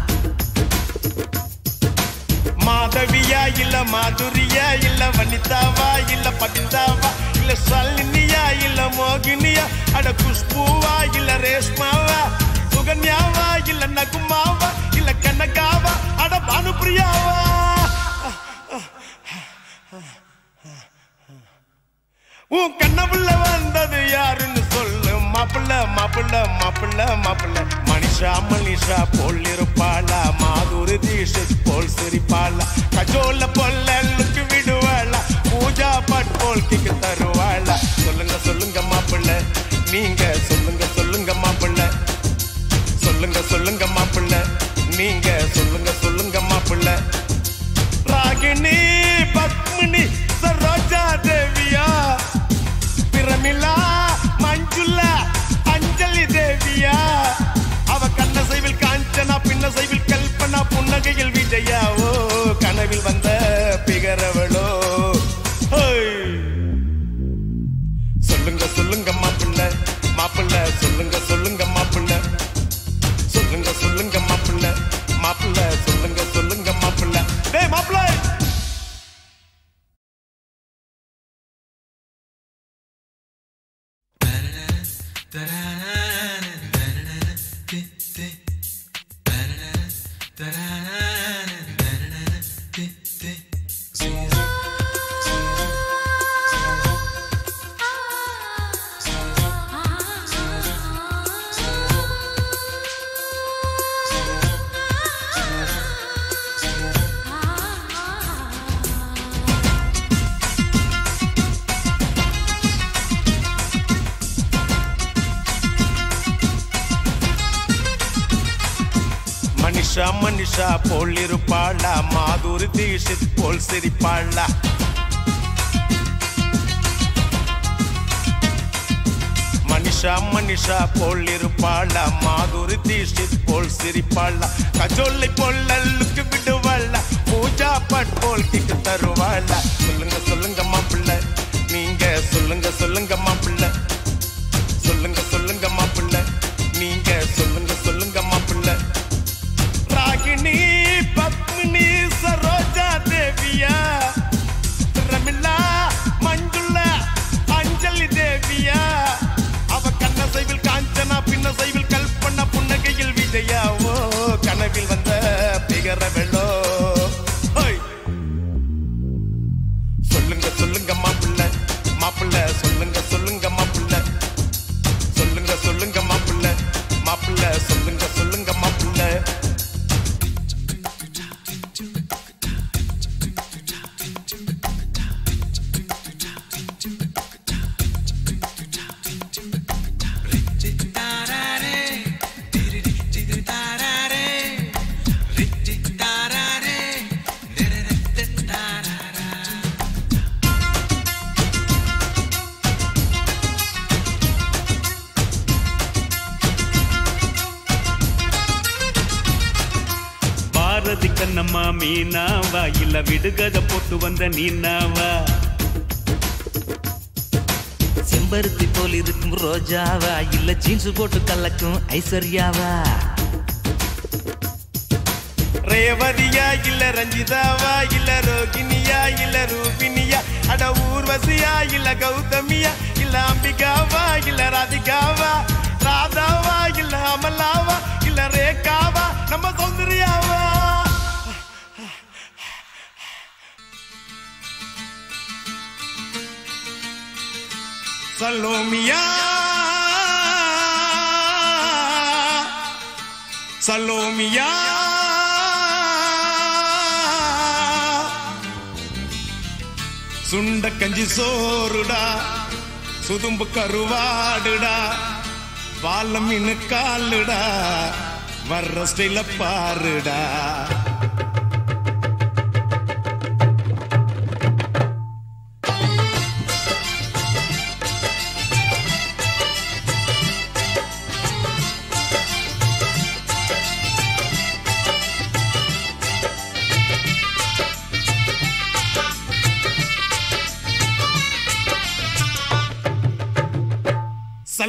மாதவியா இல்ல மாதுரியா இல்ல வனிதாவா இல்ல பபிதாவா இல்ல சல்லினியா இல்ல மோகினியா அட குஷ்பூவா இல்ல ரேஷ்மாவா சுகன்யாவா இல்ல நகுமாவா இல்ல கனகாவா அட பானுப்ரியாவா? உன் கண்ணபுள்ள வந்தது யாருன்னு சொல்லு மாப்பிள்ள மாப்பிள்ள மாப்பிள்ள மாப்பிள்ள. மனிஷா மனிஷா போல் இருப்பாளா மாதுரி தீஷித் போல் சிரிப்பாளா கஜோல பொல்ல லுக்கு விடுவாளா பூஜா பட் போல் கிக்கு தருவாளா? சொல்லுங்க சொல்லுங்க மாப்பிள்ள நீங்க சொல்லுங்க சொல்லுங்க மாப்பிள்ள சொல்லுங்க சொல்லுங்க மாப்பிள்ள நீங்க சொல்லுங்க சொல்லுங்க மாப்பிள்ள. ராகினி பத்மினி சரோஜா தேவியா பிரமிளா மஞ்சுளா அஞ்சலி தேவியா? அவ கண்ணசைவில் காஞ்சனா பின்னசைவில் கல்பனா புன்னகையில் விஜயா ஓ கனவில் வந்த பிகரவளோ. சொல்லுங்க சொல்லுங்க மாப்பிள்ள மாப்பிள்ள சொல்லுங்க சொல்லுங்க மாப்பிள்ள சொல்லுங்க சொல்லுங்க மாப்பிள்ள மாப்பிள்ள சொல்லுங்க சொல்லுங்க மாப்பிள்ள. டேய் மாப்பிள்ள மனிஷா மனிஷா போல் இருப்பாளா மாதுரி தீஷித் போல் சிரிப்பாளா? மனிஷா மனிஷா போல் இருப்பாளா மாதுரி தீஷித் போல் சிரிப்பாளா கஜோலை போல் லுக்கு விடுவாளா பூஜா பட் போல் கிக்கு தருவாளா? சொல்லுங்க சொல்லுங்க மாப்பிள்ள நீங்க சொல்லுங்க சொல்லுங்க மாப்பிள்ள சொல்லுங்க சொல்லுங்க மாப்பிள்ள நீங்க சொல்லுங்க சொல்லுங்க மாப்பிள்ள. ராகினி பத்மினி சரோஜா தேவியா பிரமிளா மஞ்சுளா அஞ்சலி தேவியா? அவ கண்ணசைவில் காஞ்சனா பின்னசைவில் கல்பனா புன்னகையில் விஜயா ஓ கனவில் வந்த பிகரவளோ. சொல்லுங்க சொல்லுங்க மாப்பிள்ள மாப்பிள்ள சொல்லுங்க சொல்லுங்க மாப்பிள்ள சொல்லுங்க சொல்லுங்க மாப்பிள்ள மாப்பிள்ள சொல்லுங்க சொல்லுங்க மாப்பிள்ள. பாரதி கண்ணம்மா மீனாவா இல்ல விடுகதை போட்டு வந்த நீனாவா? செம்பருத்தி போல் இருக்கும் ரோஜாவா இல்ல ஜீன்ஸ் போட்டு கலக்கும் ஐஸ்வர்யாவா? ரேவதியா இல்ல ரஞ்சிதாவா இல்ல ரோகிணியா இல்ல ரூபினியா அட ஊர்வசியா இல்ல கௌதமியா இல்ல அம்பிகாவா இல்ல ராதிகாவா ராதாவா இல்ல அமலாவா இல்ல ரேகாவா நம்ம சௌந்தர்யாவா? சலோமியா சலோமியா சுண்ட கஞ்சி சோறுடா சுதும்பு கருவாடுடா பால மீனு காலுடா வர்ற ஸ்டைல பாருடா.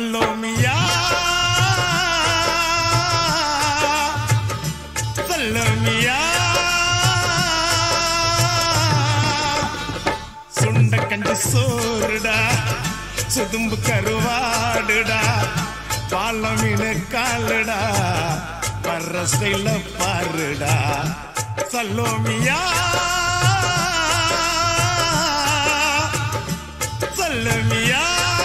சல்லோமியா சல்லோமியா சுண்ட கஞ்சி சோறுடா சுதும்பு கருவாடுடா பாலமீன காலுடா வர்ற ஸ்டைல பாருடா சல்லோமியா சல்லோமியா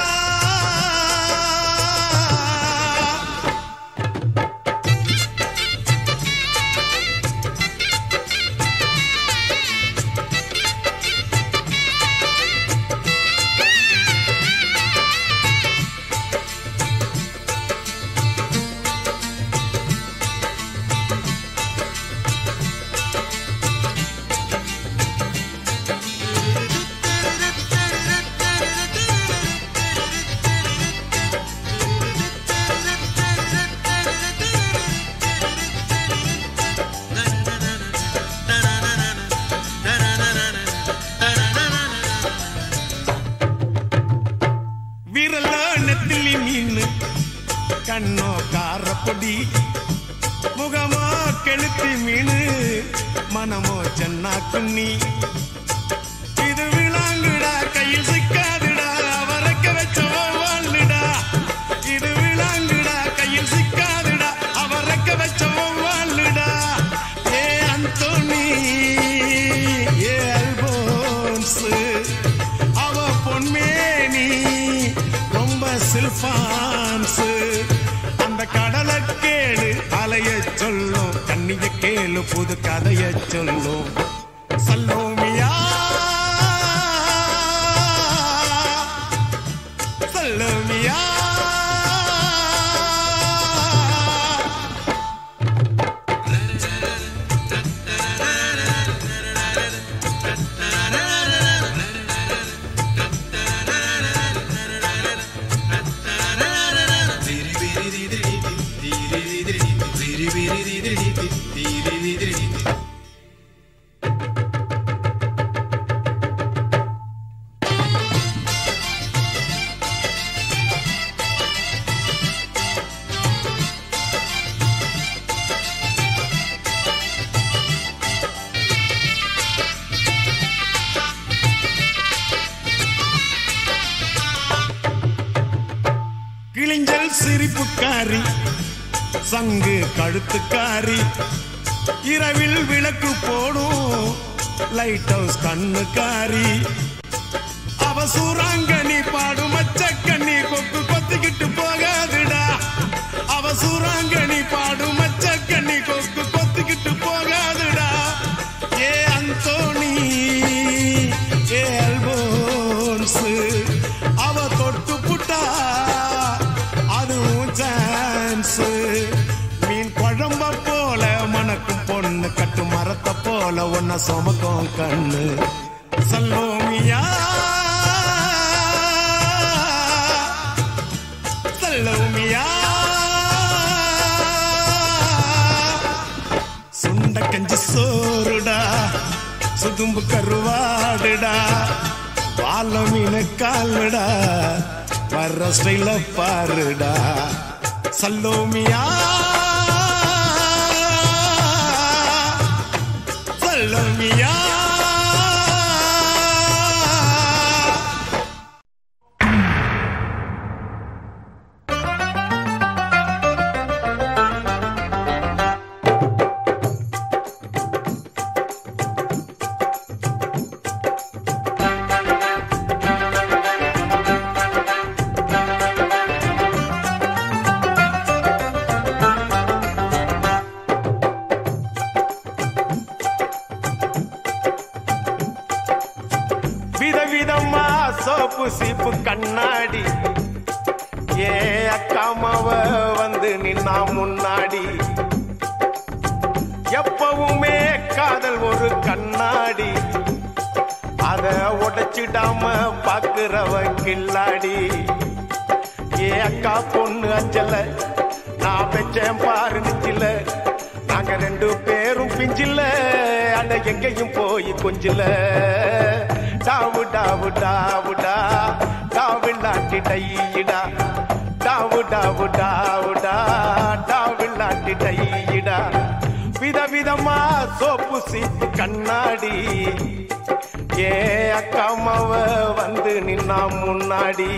கண்ணோ காரப்பொடி முகமோ கெளுத்தி மீனு மனமோ சென்னா குன்னி இது விளாங்குடா கையில் சிக்காதுடா அவரக்க வச்ச வாழ்டா இது விளாங்குடா கையில் சிக்காதுடா அவரக்க வச்ச வாழ்டா ஏ அந்தோனி ஏ அல்போன்ஸ் அவ பொன்மேனி ரொம்ப சில்பான்ஸ் கடலை கேளு அலைய சொல்லும் கண்ணிய கேளு புது கதைய சொல்லும் சல்லோமியா சல்லோமியா கிழிஞ்சல் சிரிப்புக்காரி சங்கு கழுத்துக்காரி இரவில் விளக்கு போடும் லைட் ஹவுஸ் கண்ணுக்காரி அவ சூறாங்கண்ணி பாடும் மச்சக்கண்ணி கொக்கு கொத்திக்கிட்டு போகாதுடா அவ சூறாங்கண்ணி பாடும் மச்சக்கண்ணி கொக்கு கொத்திக்கிட்டு போகாதுடா ஏ அந்தோனி ஏ அல்போன்ஸ் அவ தொட்டு புட்டா மீன் குழம்ப போல மணக்கும் பொண்ணு கட்டு மரத்தை போல ஒன்ன சுமக்கும் கண்ணு சல்லோமியா சல்லோமியா சுண்ட கஞ்சி சோறுடா சுதும்பு கருவாடுடா பாலமீன காலுடா வர்ற ஸ்டைல பாருடா சல்லோமியா சல்லோமியா விதவிதமா சோப்பு சீப்பு கண்ணாடி ஏ அக்காமாவ வந்து நின்னா முன்னாடி எப்பவுமே காதல் ஒரு கண்ணாடி அத உடைச்சிடாம பாக்குறவ கில்லாடி ஏ அக்கா பொண்ணு அஞ்சல நான் பெச்சேன் பாரு நிச்சில நாங்க ரெண்டு பேரும் பிஞ்சில அட எங்கேயும் போய் கொஞ்சில டாவு டாவு டாவுடா டாவில்லாட்டி டையிடா டாவு டாவு டாவுடா டாவில்லாட்டி டையிடா விதவிதமா சோப்பு சீப்பு கண்ணாடி ஏ அக்காமாவ வந்து நின்னா முன்னாடி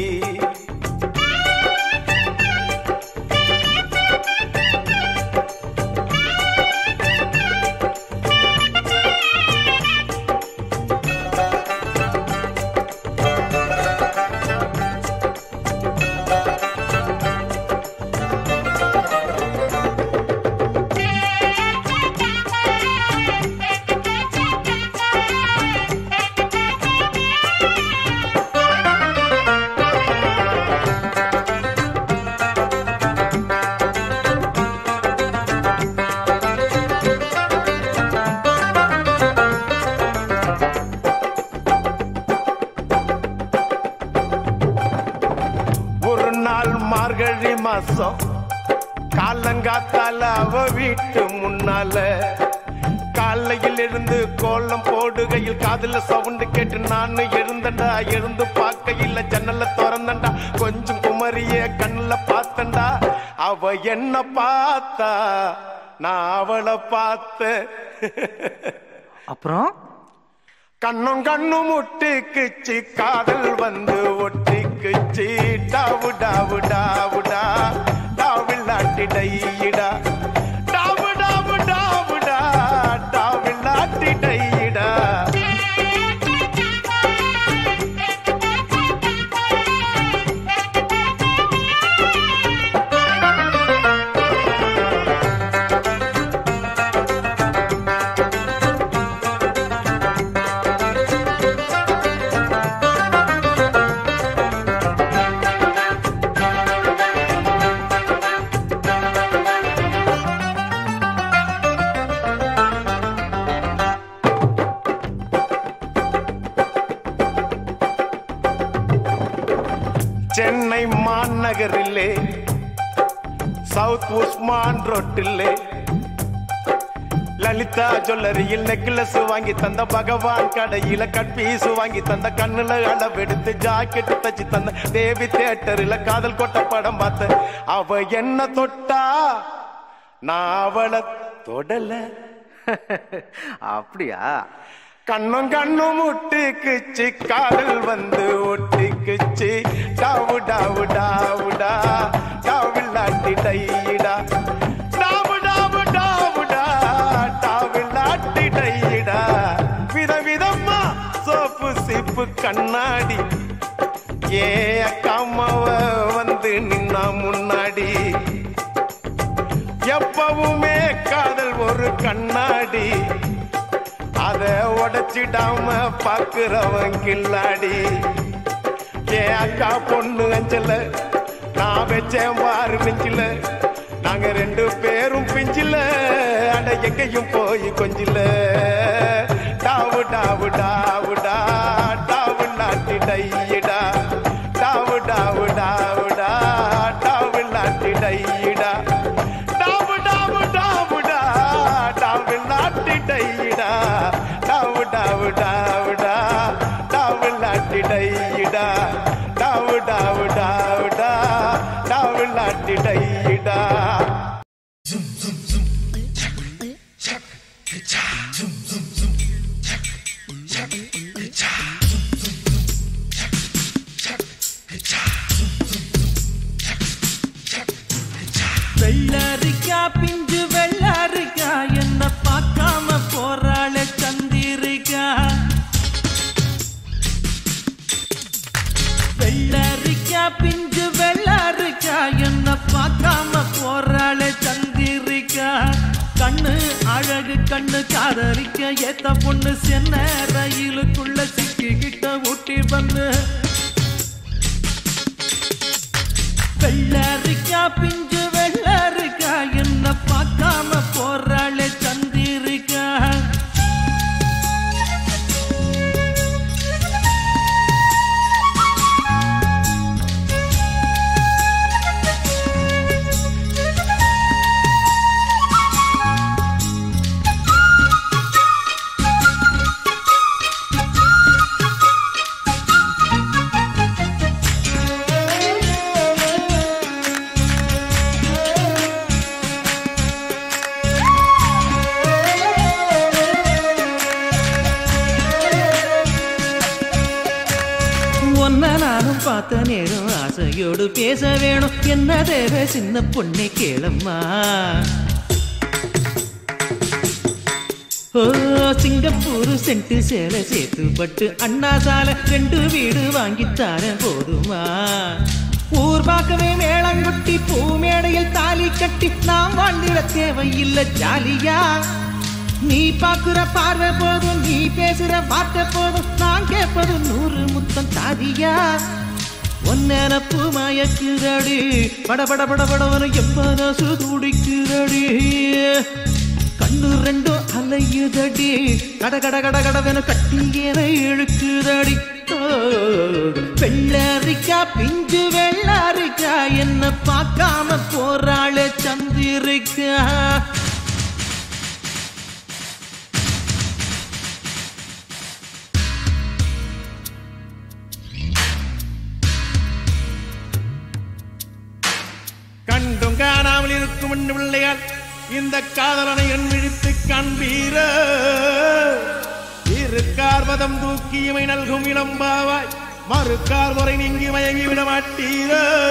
காலங்காத்தால அவ வீட்டு முன்னால காலையில் இருந்து கோலம் போடுகையில் காதுல சவுண்டு கேட்டு நானு எழுந்தண்டா எழுந்து பார்க்கையில் ஜன்னல திறந்தண்டா கொஞ்சம் குமரிய கண்ணுல பார்த்தண்டா அவ என்ன பார்த்தா நான் அவளை பார்த்த அப்புறம் கண்ணும் கண்ணும் முட்டிக்குச்சு காதல் வந்து ஒட்டிக்குச்சு டாவு டாவு டாவுடா டாவில்லாட்டி டையிடா டாவு டாவு டாவுடா டாவில்லாட்டி டையிடா சென்னை மாநகரிலே சவுத் உஸ்மான் ரோட்டிலே லலிதா ஜுவல்லரியில் நெக்லஸ் வாங்கி தந்த பகவான் கடையில கட்பீஸ் வாங்கி தந்த கண்ணுல அளவெடுத்து ஜாக்கெட் தச்சு தந்த தேவி தியேட்டரில் காதல் கொட்ட படம் பார்த்த அவ என்ன தொட்டா நான் அவளை தொடல அப்படியா கண்ணும் கண்ணும் முட்டிக்குச்சு காதல் வந்து ஒட்டிக்குச்சு டாவு டாவு டாவுடா டாவில்லாட்டி டையிடா டாவு டாவு டாவுடா டாவில்லாட்டி டையிடா விதவிதமா சோப்பு சீப்பு கண்ணாடி ஏ அக்காமாவ வந்து நின்னா முன்னாடி எப்பவுமே காதல் ஒரு கண்ணாடி அத உடைச்சிடாம பாக்குறவன் கில்லாடி ஏ அக்கா பொண்ணு அஞ்சல நான் வச்சேன் பாரு நெஞ்சில நாங்க ரெண்டு பேரும் பிஞ்சில அட எங்கேயும் போய் கொஞ்சில டாவு டாவு டாவுடா டாவில்லாட்டி டையிடா டாவு டாவு டாவுடா டாவில்லாட்டி டையிடா டாவு டாவு டாவுடா டாவில்லாட்டி டையிடா டாவு டாவு டாவுடா டாவில்லாட்டி டையிடா டாவு டாவு டாவுடா டாவில்லாட்டி டையிடா வெள்ளரிக்கா பிஞ்சு வெள்ளரிக்கா என்ன பார்க்காம போறாளே சந்திரிக்கா வெள்ளரிக்கா பிஞ்சு வெள்ளரிக்கா என்ன பார்க்காம போறாளே சந்திரிக்கா கண்ணு அழகு கண்ணு காதலிக்க ஏத்த பொண்ணு சென்ன ரயிலுக்குள்ள சிக்கிக்கிட்ட ஊட்டி வந்து வெள்ளரிக்கா பிஞ்சு வெள்ளரிக்கா என்ன பார்க்காம போறாளே சந்திரிக்கா பார்த்த நேரம் ஆசையோடு பேச வேணும் என்ன தேவை சின்ன பொண்ணை கேளம்மா ஓ சிங்கப்பூர் சென்ட்டு சேலை சேர்த்து பட்டு அண்ணா சாலை 2 வீடு வாங்கித்தார போதுமா ஊர் பார்க்கவே மேளங்குட்டி பூ மேடையில் தாலி கட்டி நாம் வாழ்ந்திட தேவையில்லை ஜாலியா நீ பாக்குற பார்வை போதும் நீ பேசுற வார்த்தை போதும் நான் கேட்பது 100 முத்தம் தாதியா ஒன்னப்பு மயக்குதடி படபட படபடவன எப்பனசு துடிக்குதடி கண்ணு 2 அலையுதடி கட கட கட கடவென கட்டியேன இழுக்குதடி வெள்ளரிக்கா பிஞ்சு வெள்ளரிக்கா என்ன பார்க்காம போறாளே சந்திரிக்கா கண்டும் காணாமல் இருக்கும் பிள்ளையால் இந்த காதலனை என் விழித்து காண்பீர இருக்கார்வதம் தூக்கியமை நல்கும் இளம்பாவாய் மறுக்கார் முறை நீங்கி மயங்கி விட மாட்டீர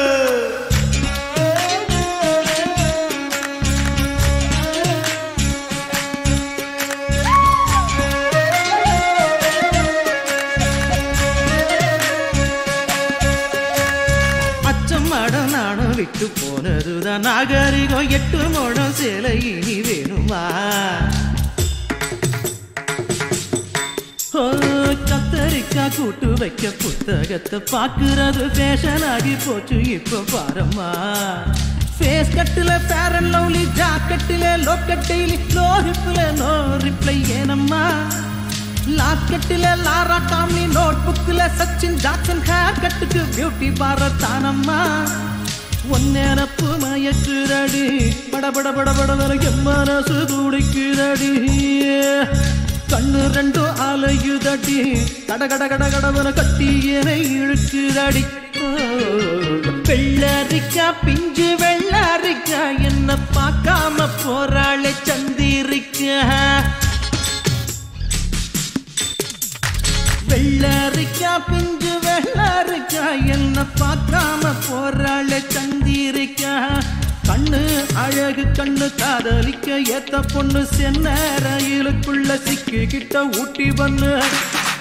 விட்டு போனதுதான் நாகரிகம் 8 முழம் சேலை இனி வேணுமா கத்தரிக்கா கூட்டு வைக்க புத்தகத்தை பாக்குறது ஃபேஷன் ஆகி போச்சு இப்ப பாரம்மா ஃபேஸ் கட்டுல ஃபேர் அண்ட் லவ்லி ஜாக்கெட்டில லோக்கட்டைலி லோ ஹிப்ல நோ ரிப்ளை ஏனம்மா லாக்கெட்டில லாரா டாம்லி நோட் புக்ல சச்சின் ஜாக்சன் ஹேர் கட்டுக்கு பியூட்டி பார்லர் தானம்மா ஒன்னப்பு மயக்குதடி படபட படபட எம்மனசு துடிக்குதடி கண்ணு 2 அலையுதடி கட கட கட கடவன கட்டியனை இழுக்குதடி வெள்ளரிக்கா பிஞ்சு வெள்ளரிக்கா என்ன பார்க்காம போறாளே சந்திரிக்கா வெள்ளரிக்கா பிஞ்சு வெள்ளரிக்கா என்ன பார்க்காம போறாளே சந்திரிக்கா கண்ணு அழகு கண்ணு காதலிக்க ஏத்த பொண்ணு சென்ன ரயிலுக்குள்ள சிக்கிக்கிட்ட ஊட்டி பண்ணு